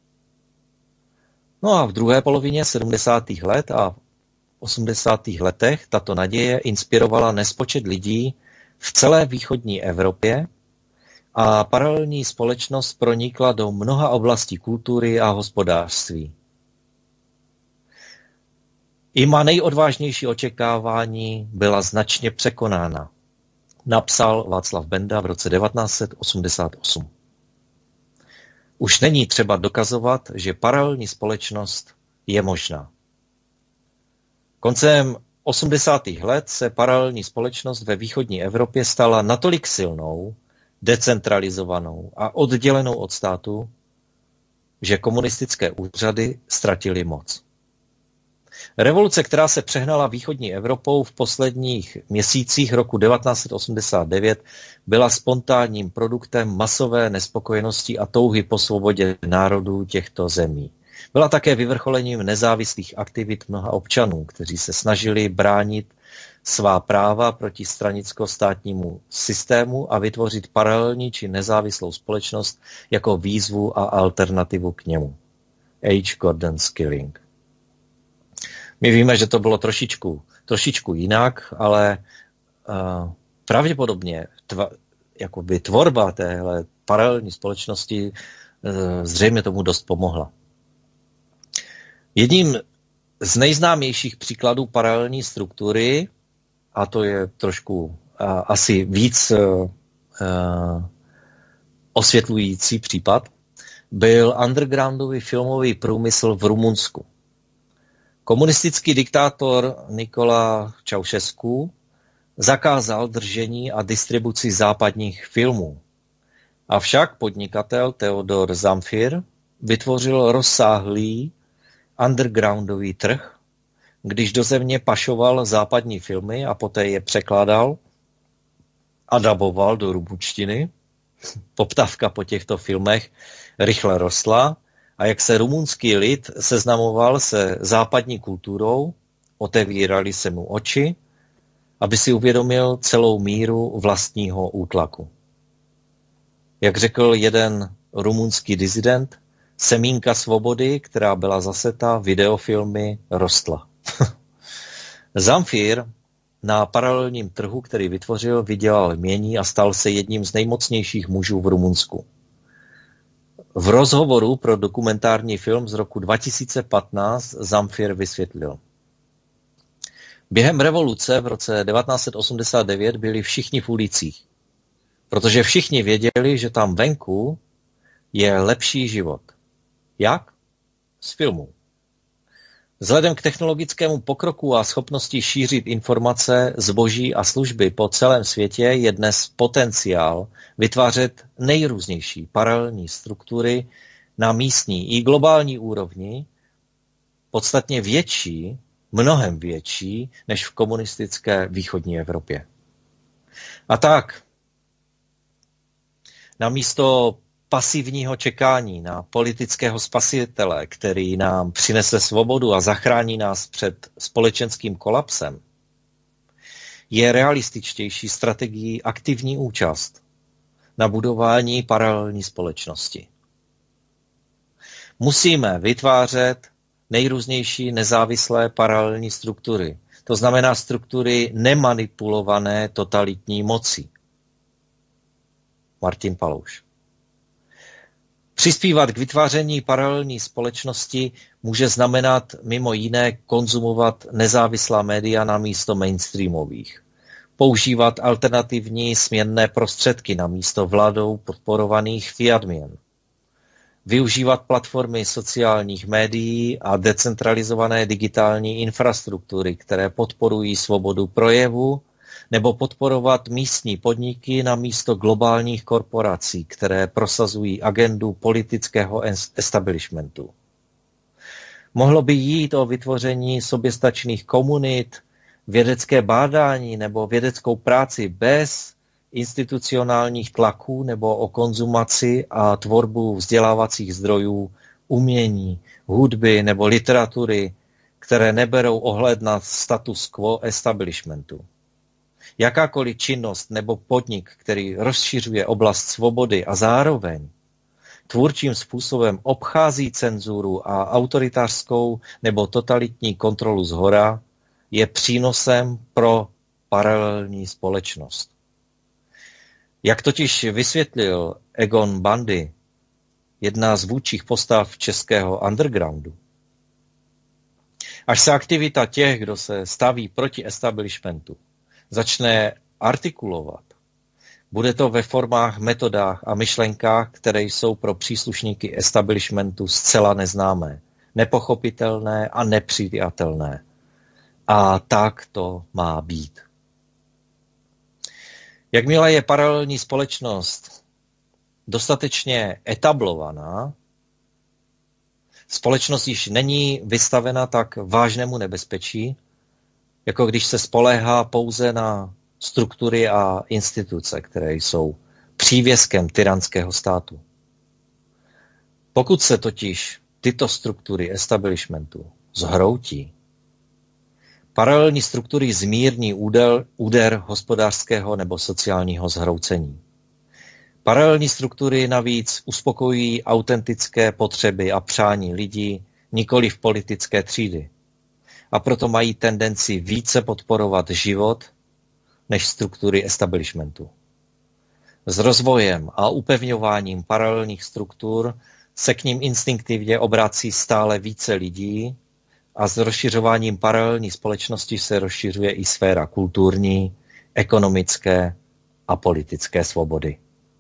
No a v druhé polovině sedmdesátých let a osmdesátých letech tato naděje inspirovala nespočet lidí v celé východní Evropě a paralelní společnost pronikla do mnoha oblastí kultury a hospodářství. I má nejodvážnější očekávání byla značně překonána, napsal Václav Benda v roce devatenáct set osmdesát osm. Už není třeba dokazovat, že paralelní společnost je možná. Koncem osmdesátých let se paralelní společnost ve východní Evropě stala natolik silnou, decentralizovanou a oddělenou od státu, že komunistické úřady ztratily moc. Revoluce, která se přehnala východní Evropou v posledních měsících roku devatenáct set osmdesát devět, byla spontánním produktem masové nespokojenosti a touhy po svobodě národů těchto zemí. Byla také vyvrcholením nezávislých aktivit mnoha občanů, kteří se snažili bránit svá práva proti stranicko-státnímu systému a vytvořit paralelní či nezávislou společnost jako výzvu a alternativu k němu. H. Gordon Skilling. My víme, že to bylo trošičku, trošičku jinak, ale uh, pravděpodobně tva, jakoby tvorba téhle paralelní společnosti uh, zřejmě tomu dost pomohla. Jedním z nejznámějších příkladů paralelní struktury, a to je trošku uh, asi víc uh, uh, osvětlující případ, byl undergroundový filmový průmysl v Rumunsku. Komunistický diktátor Nikola Ceausescu zakázal držení a distribuci západních filmů. Avšak podnikatel Theodor Zamfir vytvořil rozsáhlý undergroundový trh, když do země pašoval západní filmy a poté je překládal a daboval do rumunštiny poptávka po těchto filmech rychle rostla a jak se rumunský lid seznamoval se západní kulturou, otevírali se mu oči, aby si uvědomil celou míru vlastního útlaku. Jak řekl jeden rumunský disident, semínka svobody, která byla zaseta videofilmy, rostla. Zamfir na paralelním trhu, který vytvořil, vydělal jmění a stal se jedním z nejmocnějších mužů v Rumunsku. V rozhovoru pro dokumentární film z roku dva tisíce patnáct Zamfir vysvětlil. Během revoluce v roce devatenáct set osmdesát devět byli všichni v ulicích, protože všichni věděli, že tam venku je lepší život. Jak? Z filmu. Vzhledem k technologickému pokroku a schopnosti šířit informace, zboží a služby po celém světě je dnes potenciál vytvářet nejrůznější paralelní struktury na místní i globální úrovni, podstatně větší, mnohem větší, než v komunistické východní Evropě. A tak, namísto pasivního čekání na politického spasitele, který nám přinese svobodu a zachrání nás před společenským kolapsem, je realističtější strategií aktivní účast na budování paralelní společnosti. Musíme vytvářet nejrůznější nezávislé paralelní struktury, to znamená struktury nemanipulované totalitní mocí. Martin Palouš. Přispívat k vytváření paralelní společnosti může znamenat mimo jiné konzumovat nezávislá média na místo mainstreamových, používat alternativní směnné prostředky na místo vládou podporovaných fiat měn, využívat platformy sociálních médií a decentralizované digitální infrastruktury, které podporují svobodu projevu, nebo podporovat místní podniky na místo globálních korporací, které prosazují agendu politického establishmentu. Mohlo by jít o vytvoření soběstačných komunit, vědecké bádání nebo vědeckou práci bez institucionálních tlaků nebo o konzumaci a tvorbu vzdělávacích zdrojů, umění, hudby nebo literatury, které neberou ohled na status quo establishmentu. Jakákoliv činnost nebo podnik, který rozšiřuje oblast svobody a zároveň tvůrčím způsobem obchází cenzuru a autoritářskou nebo totalitní kontrolu zhora, je přínosem pro paralelní společnost. Jak totiž vysvětlil Egon Bandy, jedna z vůdčích postav českého undergroundu, až se aktivita těch, kdo se staví proti establishmentu, začne artikulovat, bude to ve formách, metodách a myšlenkách, které jsou pro příslušníky establishmentu zcela neznámé, nepochopitelné a nepřijatelné. A tak to má být. Jakmile je paralelní společnost dostatečně etablovaná, společnost již není vystavena tak vážnému nebezpečí, jako když se spoléhá pouze na struktury a instituce, které jsou přívěskem tyranského státu. Pokud se totiž tyto struktury establishmentu zhroutí, paralelní struktury zmírní úder, úder hospodářského nebo sociálního zhroucení. Paralelní struktury navíc uspokojují autentické potřeby a přání lidí, nikoli v politické třídy. A proto mají tendenci více podporovat život než struktury establishmentu. S rozvojem a upevňováním paralelních struktur se k ním instinktivně obrací stále více lidí a s rozšiřováním paralelní společnosti se rozšiřuje i sféra kulturní, ekonomické a politické svobody.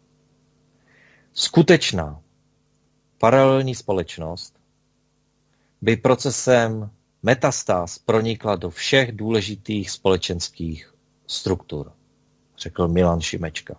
Skutečná paralelní společnost by procesem metastáz pronikla do všech důležitých společenských struktur, řekl Milan Šimečka.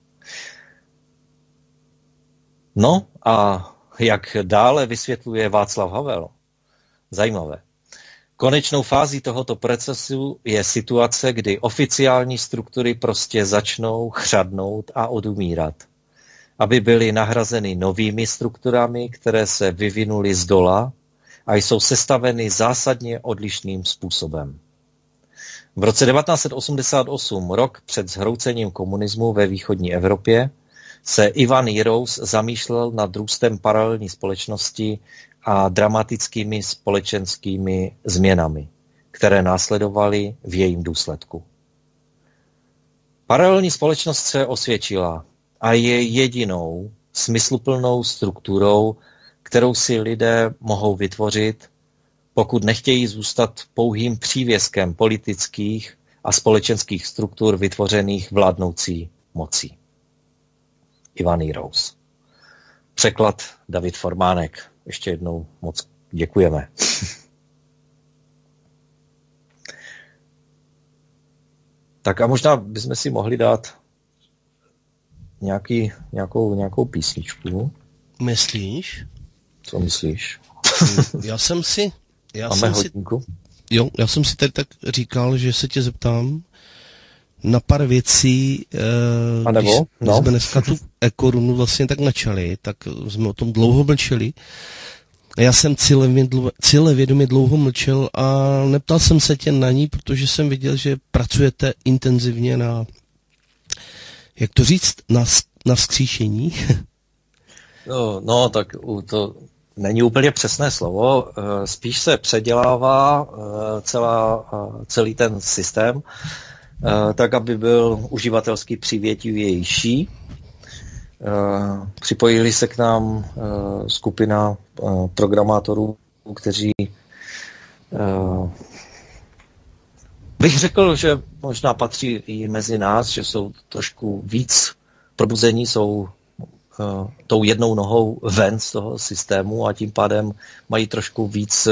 No a jak dále vysvětluje Václav Havel, zajímavé. Konečnou fází tohoto procesu je situace, kdy oficiální struktury prostě začnou chřadnout a odumírat. aby byly nahrazeny novými strukturami, které se vyvinuly z dola a jsou sestaveny zásadně odlišným způsobem. V roce devatenáct set osmdesát osm, rok před zhroucením komunismu ve východní Evropě, se Ivan Jirous zamýšlel nad růstem paralelní společnosti a dramatickými společenskými změnami, které následovaly v jejím důsledku. Paralelní společnost se osvědčila a je jedinou smysluplnou strukturou, kterou si lidé mohou vytvořit, pokud nechtějí zůstat pouhým přívěskem politických a společenských struktur vytvořených vládnoucí mocí. Ivan Jirous. Překlad David Formánek. Ještě jednou moc děkujeme. Tak a možná bychom si mohli dát nějaký, nějakou, nějakou písničku. Myslíš? Co myslíš? Já jsem si... Já Máme jsem hodinku? Si, jo, já jsem si tady tak říkal, že se tě zeptám na pár věcí. A nebo? Když, no. když jsme dneska tu e-korunu vlastně tak načali, tak jsme o tom dlouho mlčeli. Já jsem cílevědomě dlouho mlčel a neptal jsem se tě na ní, protože jsem viděl, že pracujete intenzivně na, jak to říct, na, na vzkříšení. No, no, tak to není úplně přesné slovo. Spíš se předělává celá, celý ten systém, tak, aby byl uživatelsky přívětivější. Připojili se k nám skupina programátorů, kteří bych řekl, že možná patří i mezi nás, že jsou trošku víc probuzení, jsou tou jednou nohou ven z toho systému a tím pádem mají trošku víc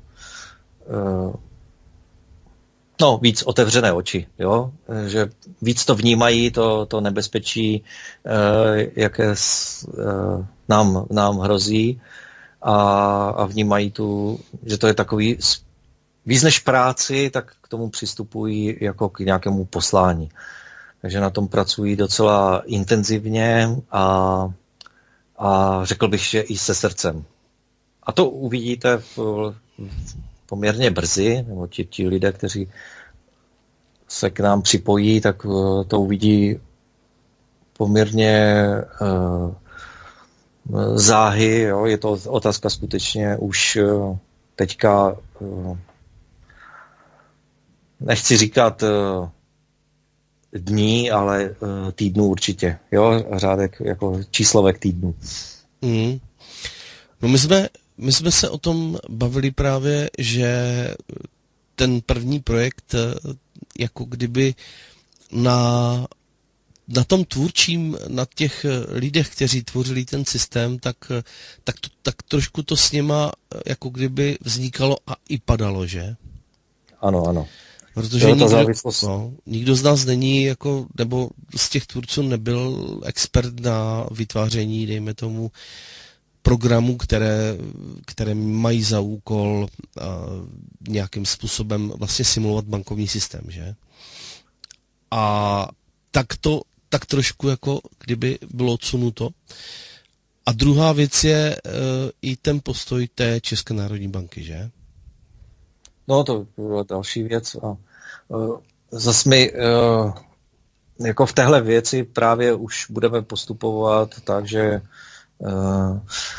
no, víc otevřené oči, jo? Že víc to vnímají, to, to nebezpečí, jaké nám, nám hrozí a, a vnímají tu, že to je takový víc než práci, tak k tomu přistupují jako k nějakému poslání. Takže na tom pracují docela intenzivně a, a řekl bych, že i se srdcem. A to uvidíte v, v poměrně brzy, nebo ti, ti lidé, kteří se k nám připojí, tak to uvidí poměrně uh, záhy. Jo? Je to otázka skutečně už uh, teďka, uh, nechci říkat uh, dní, ale uh, týdnů určitě. Jo? Řádek jako číslovek týdnů. Mm. No my jsme My jsme se o tom bavili právě, že ten první projekt jako kdyby na, na tom tvůrčím, na těch lidech, kteří tvořili ten systém, tak, tak, to, tak trošku to s nima jako kdyby vznikalo a i padalo, že? Ano, ano. Protože nikdo, no, nikdo z nás není, jako, nebo z těch tvůrců nebyl expert na vytváření, dejme tomu, programů, které, které mají za úkol uh, nějakým způsobem vlastně simulovat bankovní systém, že? A tak to tak trošku jako kdyby bylo odsunuto. A druhá věc je uh, i ten postoj té České národní banky, že? No, to byla další věc. A, uh, zas my uh, jako v téhle věci právě už budeme postupovat tak, že Uh,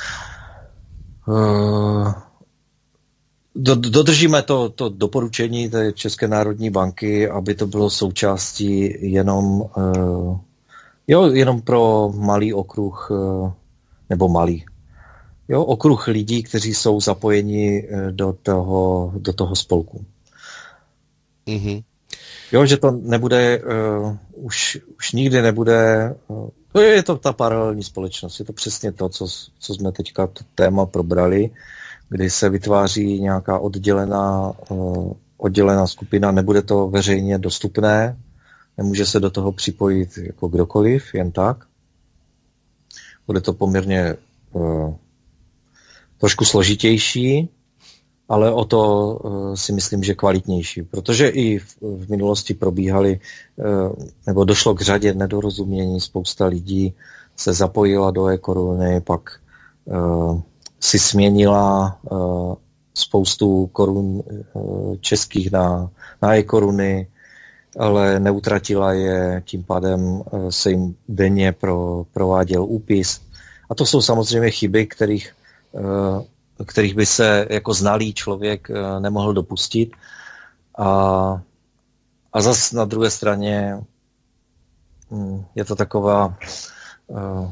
uh, dodržíme to, to doporučení té České národní banky, aby to bylo součástí jenom, uh, jo, jenom pro malý okruh, uh, nebo malý, jo, okruh lidí, kteří jsou zapojeni do toho, do toho spolku. Mm-hmm. Jo, že to nebude, uh, už, už nikdy nebude, uh, to je, je to ta paralelní společnost, je to přesně to, co, co jsme teďka to téma probrali, kdy se vytváří nějaká oddělená, uh, oddělená skupina, nebude to veřejně dostupné, nemůže se do toho připojit jako kdokoliv, jen tak. Bude to poměrně uh, trošku složitější, ale o to uh, si myslím, že kvalitnější, protože i v, v minulosti probíhaly, uh, nebo došlo k řadě nedorozumění, spousta lidí se zapojila do e-koruny, pak uh, si směnila uh, spoustu korun uh, českých na, na e-koruny, ale neutratila je, tím pádem uh, se jim denně pro, prováděl úpis. A to jsou samozřejmě chyby, kterých, uh, kterých by se jako znalý člověk uh, nemohl dopustit. A, a zase na druhé straně um, je to taková... Uh,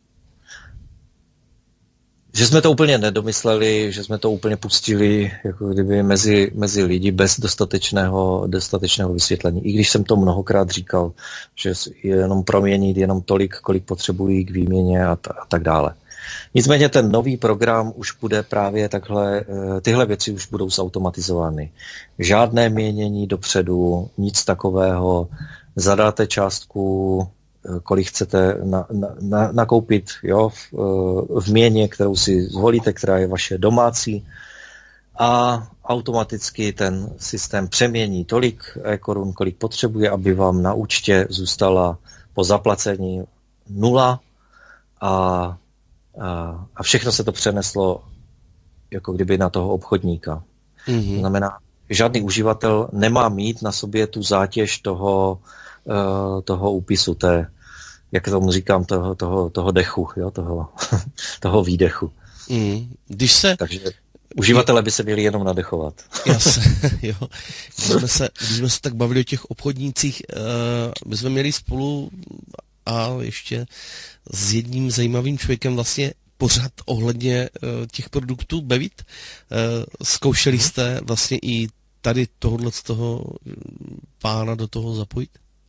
že jsme to úplně nedomysleli, že jsme to úplně pustili jako kdyby mezi, mezi lidi bez dostatečného, dostatečného vysvětlení. I když jsem to mnohokrát říkal, že jenom proměnit jenom tolik, kolik potřebují k výměně a, t- a tak dále. Nicméně ten nový program už bude právě takhle, tyhle věci už budou zautomatizovány. Žádné měnění dopředu, nic takového, zadáte částku, kolik chcete na, na, na, nakoupit, jo, v, v měně, kterou si zvolíte, která je vaše domácí, a automaticky ten systém přemění tolik e-korun, kolik potřebuje, aby vám na účtě zůstala po zaplacení nula a, a, a všechno se to přeneslo jako kdyby na toho obchodníka. Mm-hmm. To znamená, žádný uživatel nemá mít na sobě tu zátěž toho toho úpisu, té, jak tomu říkám, toho, toho, toho dechu, jo, toho, toho výdechu. Mm, když se... Takže uživatelé by se měli jenom nadechovat. Jasně, jo. Když jsme, se, když jsme se tak bavili o těch obchodnících, uh, my jsme měli spolu a ještě s jedním zajímavým člověkem vlastně pořád ohledně uh, těch produktů Bevit. Uh, zkoušeli jste vlastně i tady tohohle z toho pána do toho zapojit?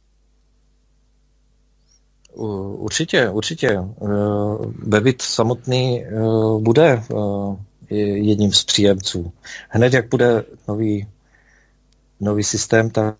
Určitě, určitě. Bevit samotný bude jedním z příjemců. Hned jak bude nový, nový systém, tak...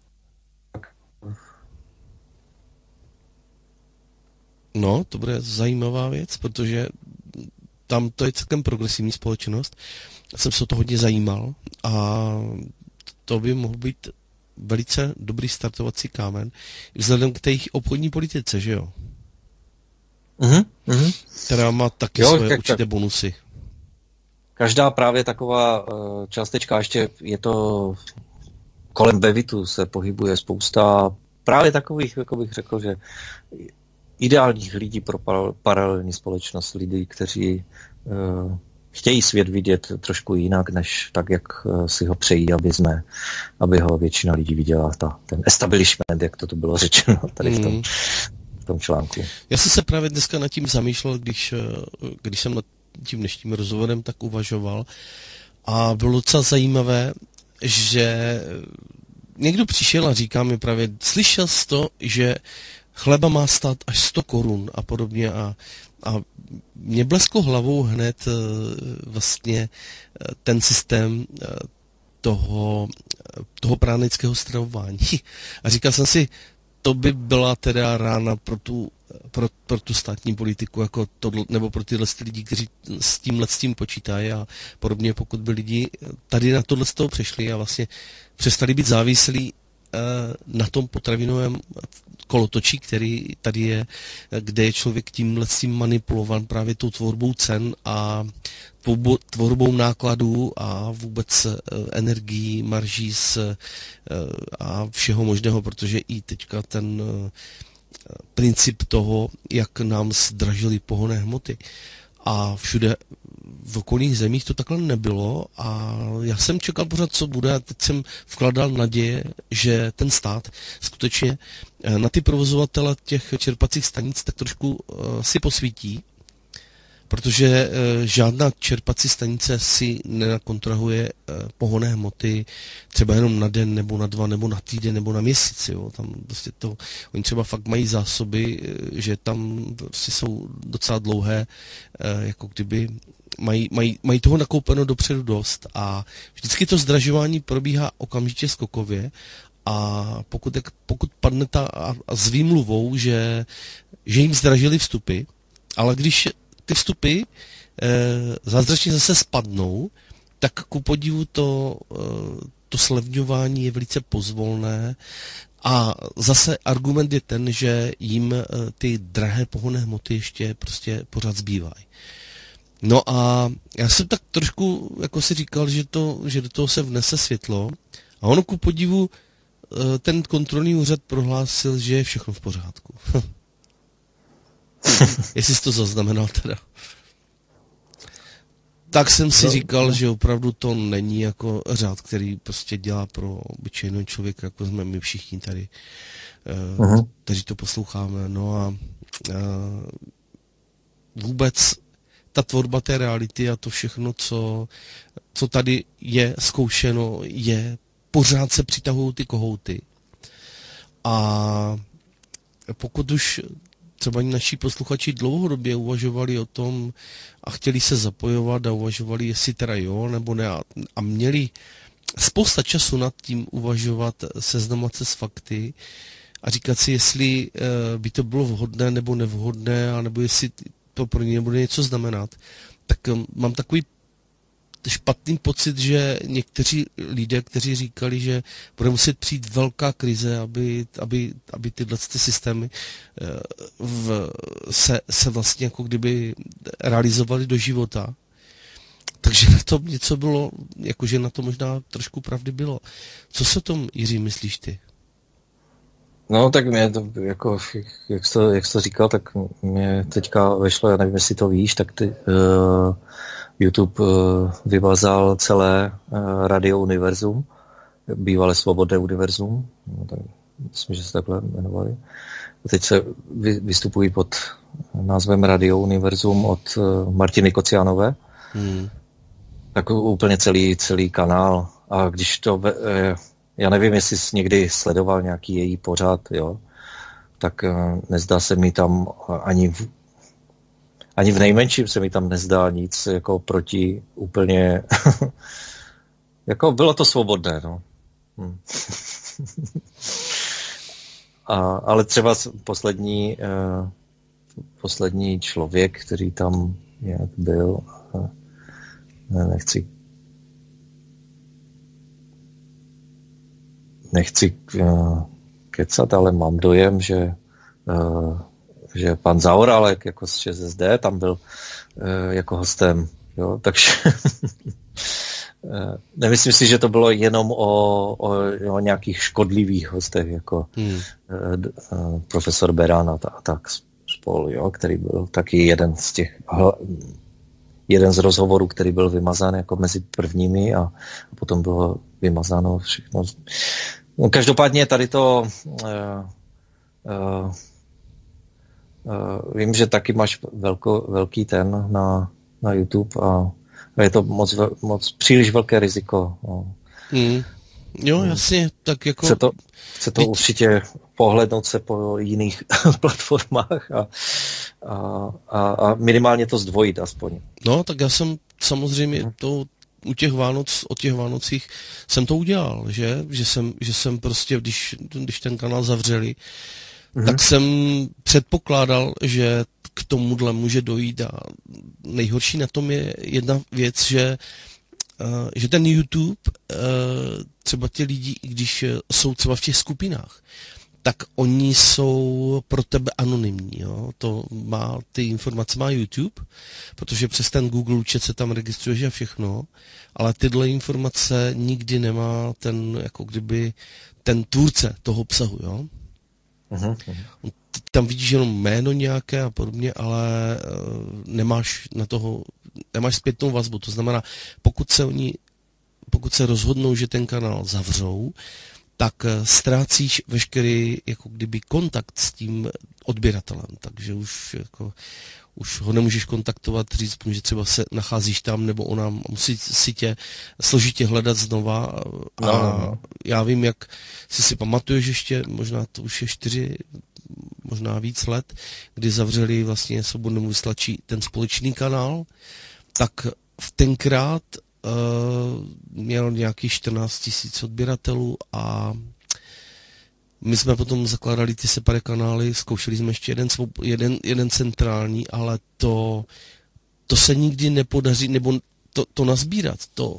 No, to bude zajímavá věc, protože tam to je celkem progresivní společnost. Já jsem se o to hodně zajímal a to by mohl být velice dobrý startovací kámen vzhledem k té jejich obchodní politice, že jo? Mm-hmm, mm-hmm. Která má taky jo, svoje tak, určité tak. bonusy. Každá právě taková částečka, ještě je to kolem Bevitu se pohybuje spousta právě takových, jako bych řekl, že ideálních lidí pro paralelní společnost, lidí, kteří uh, chtějí svět vidět trošku jinak, než tak, jak si ho přejí, aby jsme, aby ho většina lidí viděla, ta, ten establishment, jak to tu bylo řečeno tady v tom, v tom článku. Já jsem se právě dneska nad tím zamýšlel, když, když jsem nad tím dnešním rozhovorem tak uvažoval a bylo docela zajímavé, že někdo přišel a říká mi právě, slyšel jsi to, že chleba má stát až sto korun a podobně a A mě blesklo hlavou hned vlastně ten systém toho, toho pránického stravování. A říkal jsem si, to by byla teda rána pro tu, pro, pro tu státní politiku, jako to, nebo pro tyhle lidi, kteří s tímhle s tím počítají a podobně, pokud by lidi tady na tohle z toho přešli a vlastně přestali být závislí na tom potravinovém kolotočí, který tady je, kde je člověk tímhle s tím manipulovan právě tou tvorbou cen a tvorbou nákladů a vůbec energií, marží a všeho možného, protože i teďka ten princip toho, jak nám zdražily pohonné hmoty a všude v okolních zemích to takhle nebylo a já jsem čekal pořád, co bude a teď jsem vkladal naděje, že ten stát skutečně na ty provozovatele těch čerpacích stanic tak trošku uh, si posvítí, protože uh, žádná čerpací stanice si nenakontrahuje uh, pohonné hmoty třeba jenom na den, nebo na dva, nebo na týden, nebo na měsíc. Jo. Tam prostě to, oni třeba fakt mají zásoby, že tam prostě jsou docela dlouhé, uh, jako kdyby Mají, mají, mají toho nakoupeno dopředu dost a vždycky to zdražování probíhá okamžitě skokově a pokud, pokud padne ta a, a s výmluvou, že, že jim zdražili vstupy, ale když ty vstupy e, zázračně zase spadnou, tak ku podivu to, e, to slevňování je velice pozvolné a zase argument je ten, že jim ty drahé pohonné hmoty ještě prostě pořád zbývají. No a já jsem tak trošku jako si říkal, že, to, že do toho se vnese světlo a ono ku podivu ten kontrolní úřad prohlásil, že je všechno v pořádku. Jestli jsi to zaznamenal teda. Tak jsem si říkal, že opravdu to není jako řád, který prostě dělá pro obyčejného člověka, jako jsme my všichni tady, uh-huh. kteří to posloucháme. No a uh, vůbec ta tvorba té reality a to všechno, co, co tady je zkoušeno, je, pořád se přitahují ty kohouty. A pokud už třeba naši posluchači dlouhodobě uvažovali o tom a chtěli se zapojovat a uvažovali, jestli teda jo nebo ne, a měli spousta času nad tím uvažovat, seznamovat se s fakty a říkat si, jestli by to bylo vhodné nebo nevhodné, anebo jestli to pro ně bude něco znamenat, tak mám takový špatný pocit, že někteří lidé, kteří říkali, že bude muset přijít velká krize, aby, aby, aby tyhle ty systémy v, se, se vlastně jako kdyby realizovaly do života. Takže na to něco bylo, jakože na to možná trošku pravdy bylo. Co se o tom, Jiří, myslíš ty? No, tak mě to, jako, jak jsi to, jak jsi to říkal, tak mě teďka vešlo, já nevím, jestli to víš, tak ty uh, YouTube uh, vyvazal celé uh, Radio Univerzum, bývalé Svobodné univerzum, no, tak myslím, že se takhle jmenovali. Teď se vy, vystupují pod názvem Radio Univerzum od uh, Martiny Kociánové. Hmm. Tak úplně celý, celý kanál. A když to... Uh, já nevím, jestli jsi někdy sledoval nějaký její pořad, jo, tak uh, nezdá se mi tam ani v, ani v nejmenším se mi tam nezdá nic jako proti úplně, jako bylo to svobodné, no. Hm. A, ale třeba poslední, uh, poslední člověk, který tam nějak byl, uh, ne, nechci Nechci uh, kecat, ale mám dojem, že, uh, že pan Zaorálek jako z ČSSD tam byl uh, jako hostem. Jo? Takže uh, nemyslím si, že to bylo jenom o, o, o nějakých škodlivých hostech, jako hmm. uh, uh, profesor Beran a, ta, a tak spolu, jo? Který byl taky jeden z těch jeden z rozhovorů, který byl vymazán jako mezi prvními a, a potom bylo vymazáno všechno. No, každopádně tady to uh, uh, uh, vím, že taky máš velko, velký ten na, na YouTube a je to moc, moc příliš velké riziko. No. Mm. Jo, jasně, tak jako... Chce to, chce to určitě pohlednout se po jiných platformách a, a, a, a minimálně to zdvojit aspoň. No, tak já jsem samozřejmě hmm. to u těch Vánoc, o těch Vánocích jsem to udělal, že, že jsem, že jsem prostě, když, když ten kanál zavřeli, mm-hmm. tak jsem předpokládal, že k tomuhle může dojít a nejhorší na tom je jedna věc, že, uh, že ten YouTube, uh, třeba ti lidi, když jsou třeba v těch skupinách, tak oni jsou pro tebe anonymní. Jo? To má, ty informace má YouTube, protože přes ten Google účet se tam registruješ a všechno, ale tyhle informace nikdy nemá ten, jako kdyby, ten tvůrce toho obsahu. Jo? Uh-huh. Tam vidíš jenom jméno nějaké a podobně, ale uh, nemáš na toho, nemáš zpětnou vazbu. To znamená, pokud se oni, pokud se rozhodnou, že ten kanál zavřou, tak ztrácíš veškerý jako kdyby kontakt s tím odběratelem, takže už jako už ho nemůžeš kontaktovat, říct, že třeba se nacházíš tam, nebo ona musí si tě složitě hledat znova a no. Já vím, jak si si pamatuješ ještě, možná to už je čtyři, možná víc let, kdy zavřeli vlastně Svobodnému vysílači ten společný kanál, tak v tenkrát Uh, měl nějakých čtrnáct tisíc odběratelů a my jsme potom zakládali ty separé kanály, zkoušeli jsme ještě jeden, jeden, jeden centrální, ale to, to se nikdy nepodaří, nebo to, to nazbírat, to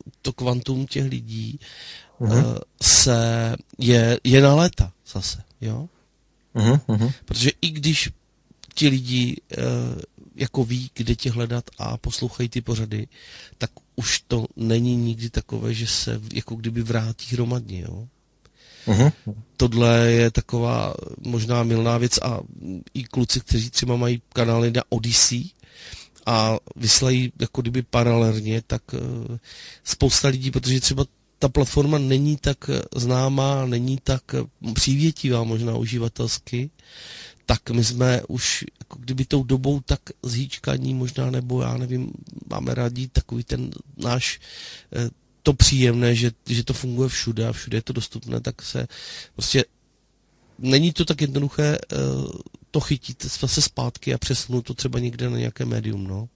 to kvantum těch lidí uh-huh. se je, je na léta zase, jo? Uh-huh. Protože i když ti lidi uh, jako ví, kde tě hledat a poslouchají ty pořady, tak už to není nikdy takové, že se jako kdyby vrátí hromadně, jo? Uh-huh. Tohle je taková možná mylná věc a i kluci, kteří třeba mají kanály na Odyssey a vyslají jako kdyby paralelně, tak uh, spousta lidí, protože třeba ta platforma není tak známá, není tak přívětivá možná uživatelsky, tak my jsme už jako kdyby tou dobou tak zhýčkaní možná, nebo já nevím, máme rádi takový ten náš uh, to příjemné, že, že to funguje všude a všude je to dostupné, tak se prostě není to tak jednoduché uh, to chytit zase zpátky a přesunout to třeba někde na nějaké médium, no.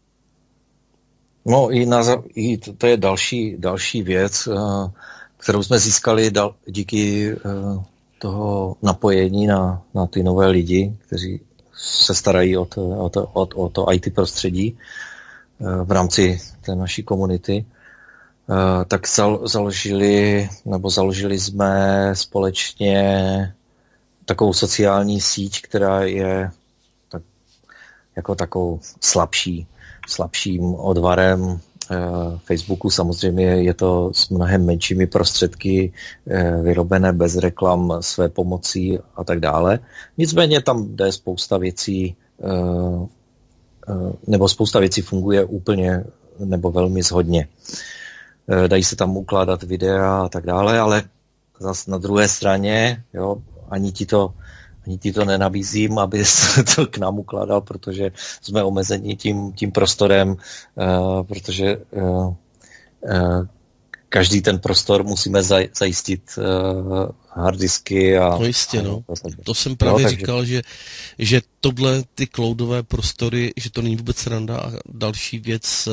No i, na, i to, to je další, další věc, uh, kterou jsme získali dal, díky uh, toho napojení na, na ty nové lidi, kteří se starají o to, o to, o to, o to í té prostředí uh, v rámci té naší komunity. Uh, tak zal, založili, nebo založili jsme společně takovou sociální síť, která je tak, jako takovou slabší, slabším odvarem uh, Facebooku. Samozřejmě je to s mnohem menšími prostředky uh, vyrobené bez reklam, své pomocí a tak dále. Nicméně tam jde spousta věcí, uh, uh, nebo spousta věcí funguje úplně nebo velmi shodně. Dají se tam ukládat videa a tak dále, ale zase na druhé straně, jo, ani ti to, ani ti to nenabízím, aby se to k nám ukládal, protože jsme omezeni tím, tím prostorem, uh, protože uh, uh, každý ten prostor musíme zaj, zajistit uh, harddisky. A, no jistě, a, no. A, to jsem právě no, takže... říkal, že, že tohle, ty cloudové prostory, že to není vůbec sranda a další věc,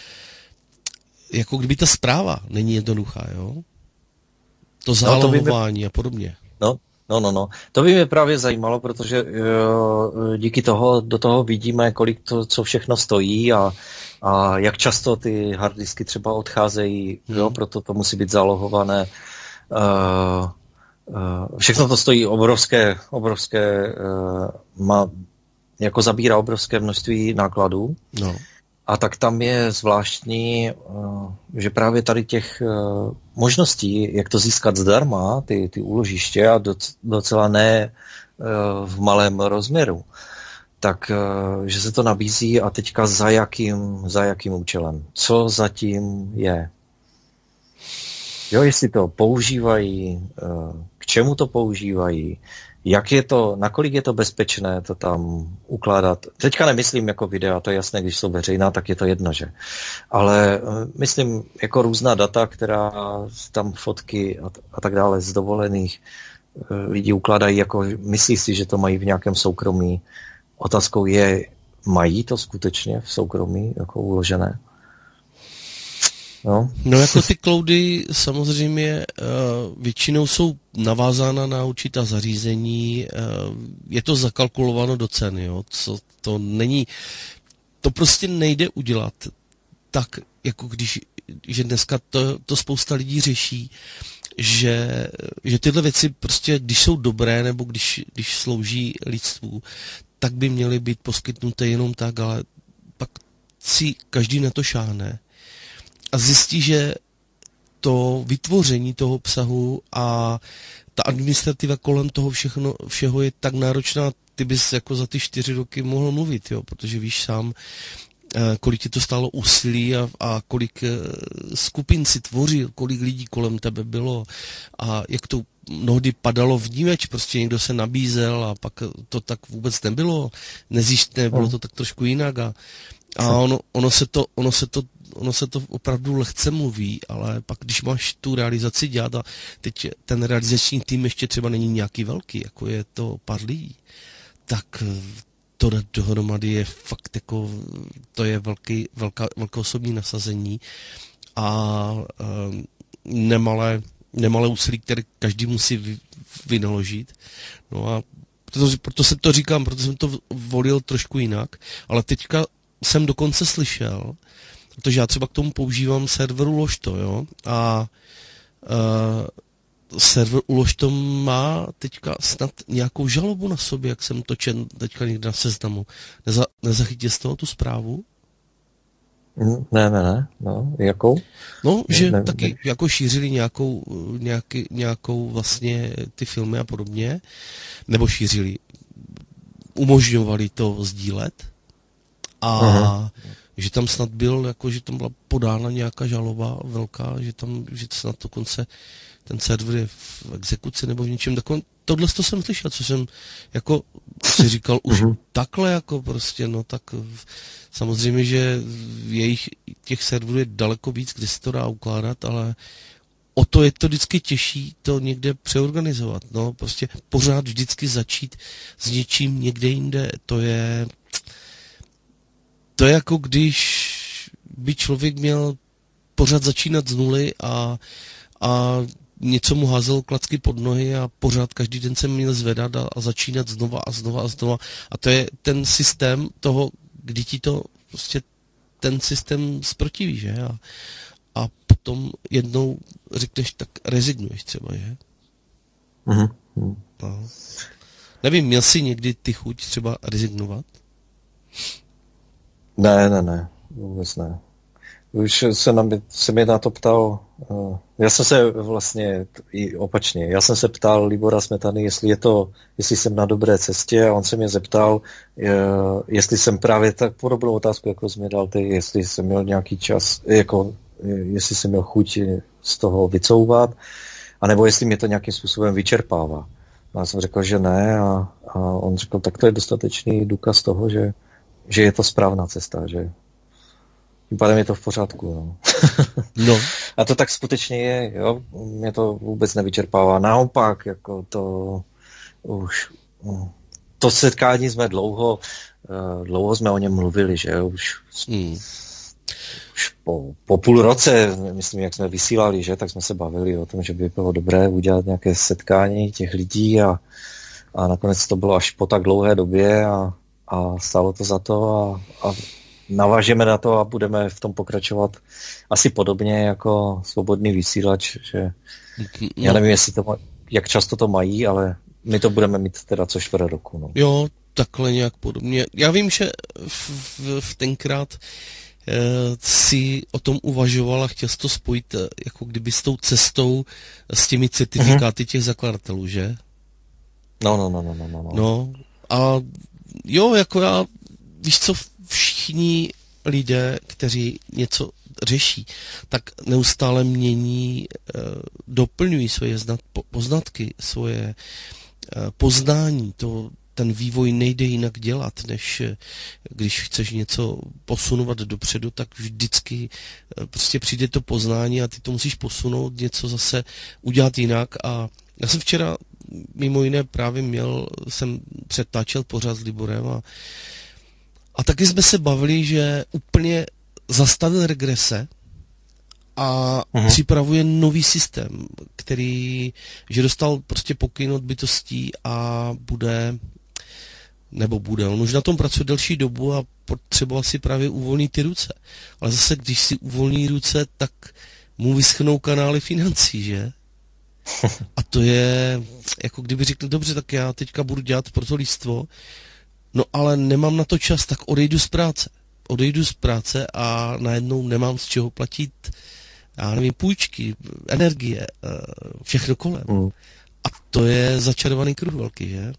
jako kdyby ta zpráva není jednoduchá, jo? To zálohování no, to a podobně. No, no, no, no. To by mě právě zajímalo, protože jo, díky toho do toho vidíme, kolik to, co všechno stojí a, a jak často ty harddisky třeba odcházejí, hmm. jo, proto to musí být zálohované. Uh, uh, všechno to stojí obrovské, obrovské, uh, má, jako zabírá obrovské množství nákladů. No. A tak tam je zvláštní, že právě tady těch možností, jak to získat zdarma, ty, ty úložiště a docela ne v malém rozměru, tak že se to nabízí a teďka za jakým, za jakým účelem. Co zatím je? Jo, jestli to používají, k čemu to používají, jak je to, nakolik je to bezpečné to tam ukládat. Teďka nemyslím jako videa, to je jasné, když jsou veřejná, tak je to jedno, že. Ale myslím jako různá data, která tam fotky a, a tak dále z dovolených lidi ukládají, jako myslí si, že to mají v nějakém soukromí. Otázkou je, mají to skutečně v soukromí jako uložené? No. no jako ty cloudy samozřejmě většinou jsou navázána na určitá zařízení, je to zakalkulováno do ceny, jo? Co to není, to prostě nejde udělat tak, jako když, že dneska to, to spousta lidí řeší, že, že tyhle věci prostě, když jsou dobré nebo když, když slouží lidstvu, tak by měly být poskytnuté jenom tak, ale pak si každý na to šáhne a zjistí, že to vytvoření toho obsahu a ta administrativa kolem toho všechno, všeho je tak náročná, ty bys jako za ty čtyři roky mohl mluvit, jo, protože víš sám, kolik ti to stálo úsilí a, a kolik skupin si tvořil, kolik lidí kolem tebe bylo a jak to mnohdy padalo vnímeč, prostě někdo se nabízel a pak to tak vůbec nebylo, nezjištné, bylo to tak trošku jinak a, a ono, ono se to, ono se to ono se to opravdu lehce mluví, ale pak když máš tu realizaci dělat a teď ten realizační tým ještě třeba není nějaký velký, jako je to pár lidí, tak to dohromady je fakt jako, to je velký, velká, velké osobní nasazení a um, nemalé, nemalé úsilí, které každý musí vy, vynaložit. No a proto, proto jsem to říkám, proto jsem to volil trošku jinak, ale teďka jsem dokonce slyšel, protože já třeba k tomu používám server Uložto, jo, a uh, server Uložto má teďka snad nějakou žalobu na sobě, jak jsem to četl teďka někde na Seznamu. Neza, nezachytil z toho tu zprávu? Ne, ne, ne, no, jakou? No, že ne, taky ne. jako šířili nějakou, nějaký, nějakou vlastně ty filmy a podobně, nebo šířili, umožňovali to sdílet a uh-huh. že tam snad byl, jako že tam byla podána nějaká žaloba velká, že tam, že to snad dokonce ten server je v exekuci nebo v něčem takovém. Tohle to jsem slyšel, co jsem jako si říkal už uh-huh. takhle jako prostě, no tak samozřejmě, že jejich těch serverů je daleko víc, kde se to dá ukládat, ale o to je to vždycky těžší to někde přeorganizovat, no prostě pořád vždycky začít s něčím někde jinde, to je to je jako když by člověk měl pořád začínat z nuly a, a něco mu házel klacky pod nohy a pořád každý den se měl zvedat a, a začínat znova a znova a znova. A to je ten systém toho, kdy ti to prostě ten systém zprotiví, že? A, a potom jednou řekneš, tak rezignuješ třeba, že? Mm-hmm. No. Nevím, měl jsi někdy ty chuť třeba rezignovat? Ne, ne, ne, vůbec ne. Už se, na mě, se mě na to ptal, uh, já jsem se vlastně i opačně, já jsem se ptal Libora Smetany, jestli je to, jestli jsem na dobré cestě a on se mě zeptal, uh, jestli jsem právě tak podobnou otázku, jako jsi mě dal ty, jestli jsem měl nějaký čas, jako jestli jsem měl chuť z toho vycouvat, anebo jestli mě to nějakým způsobem vyčerpává. A já jsem řekl, že ne a, a on řekl, tak to je dostatečný důkaz toho, že, že je to správná cesta, že tím pádem je to v pořádku. No. No. A to tak skutečně je, jo, mě to vůbec nevyčerpává. Naopak, jako to už, to setkání jsme dlouho, dlouho jsme o něm mluvili, že už, hmm. už po, po půl roce, myslím, jak jsme vysílali, že, tak jsme se bavili o tom, že by bylo dobré udělat nějaké setkání těch lidí a, a nakonec to bylo až po tak dlouhé době a, a stálo to za to a, a navážeme na to a budeme v tom pokračovat asi podobně jako Svobodný vysílač, že no. Já nevím, jestli to, jak často to mají, ale my to budeme mít teda co čtvrt roku. No. Jo, takhle nějak podobně. Já vím, že v, v, v tenkrát eh, si o tom uvažoval a chtěl jsi to spojit eh, jako kdyby s tou cestou s těmi certifikáty mm-hmm. těch zakladatelů, že? No, no, no, no, no, no. No a jo, jako já, víš co, všichni lidé, kteří něco řeší, tak neustále mění, doplňují svoje poznatky, svoje poznání. To, ten vývoj nejde jinak dělat, než když chceš něco posunovat dopředu, tak vždycky prostě přijde to poznání a ty to musíš posunout, něco zase udělat jinak. A já jsem včera mimo jiné právě měl, jsem přetáčel pořád s Liborem a A taky jsme se bavili, že úplně zastavil regrese a uh-huh. připravuje nový systém, který, že dostal prostě pokyn od bytostí a bude, nebo bude, on už na tom pracuje delší dobu a potřeboval si právě uvolnit ty ruce. Ale zase, když si uvolní ruce, tak mu vyschnou kanály financí, že? A to je, jako kdyby řekl, dobře, tak já teďka budu dělat pro to lístvo, no ale nemám na to čas, tak odejdu z práce. Odejdu z práce a najednou nemám z čeho platit, já nevím, půjčky, energie, všechno kolem. Mm. A to je začarovaný kruh velký, že?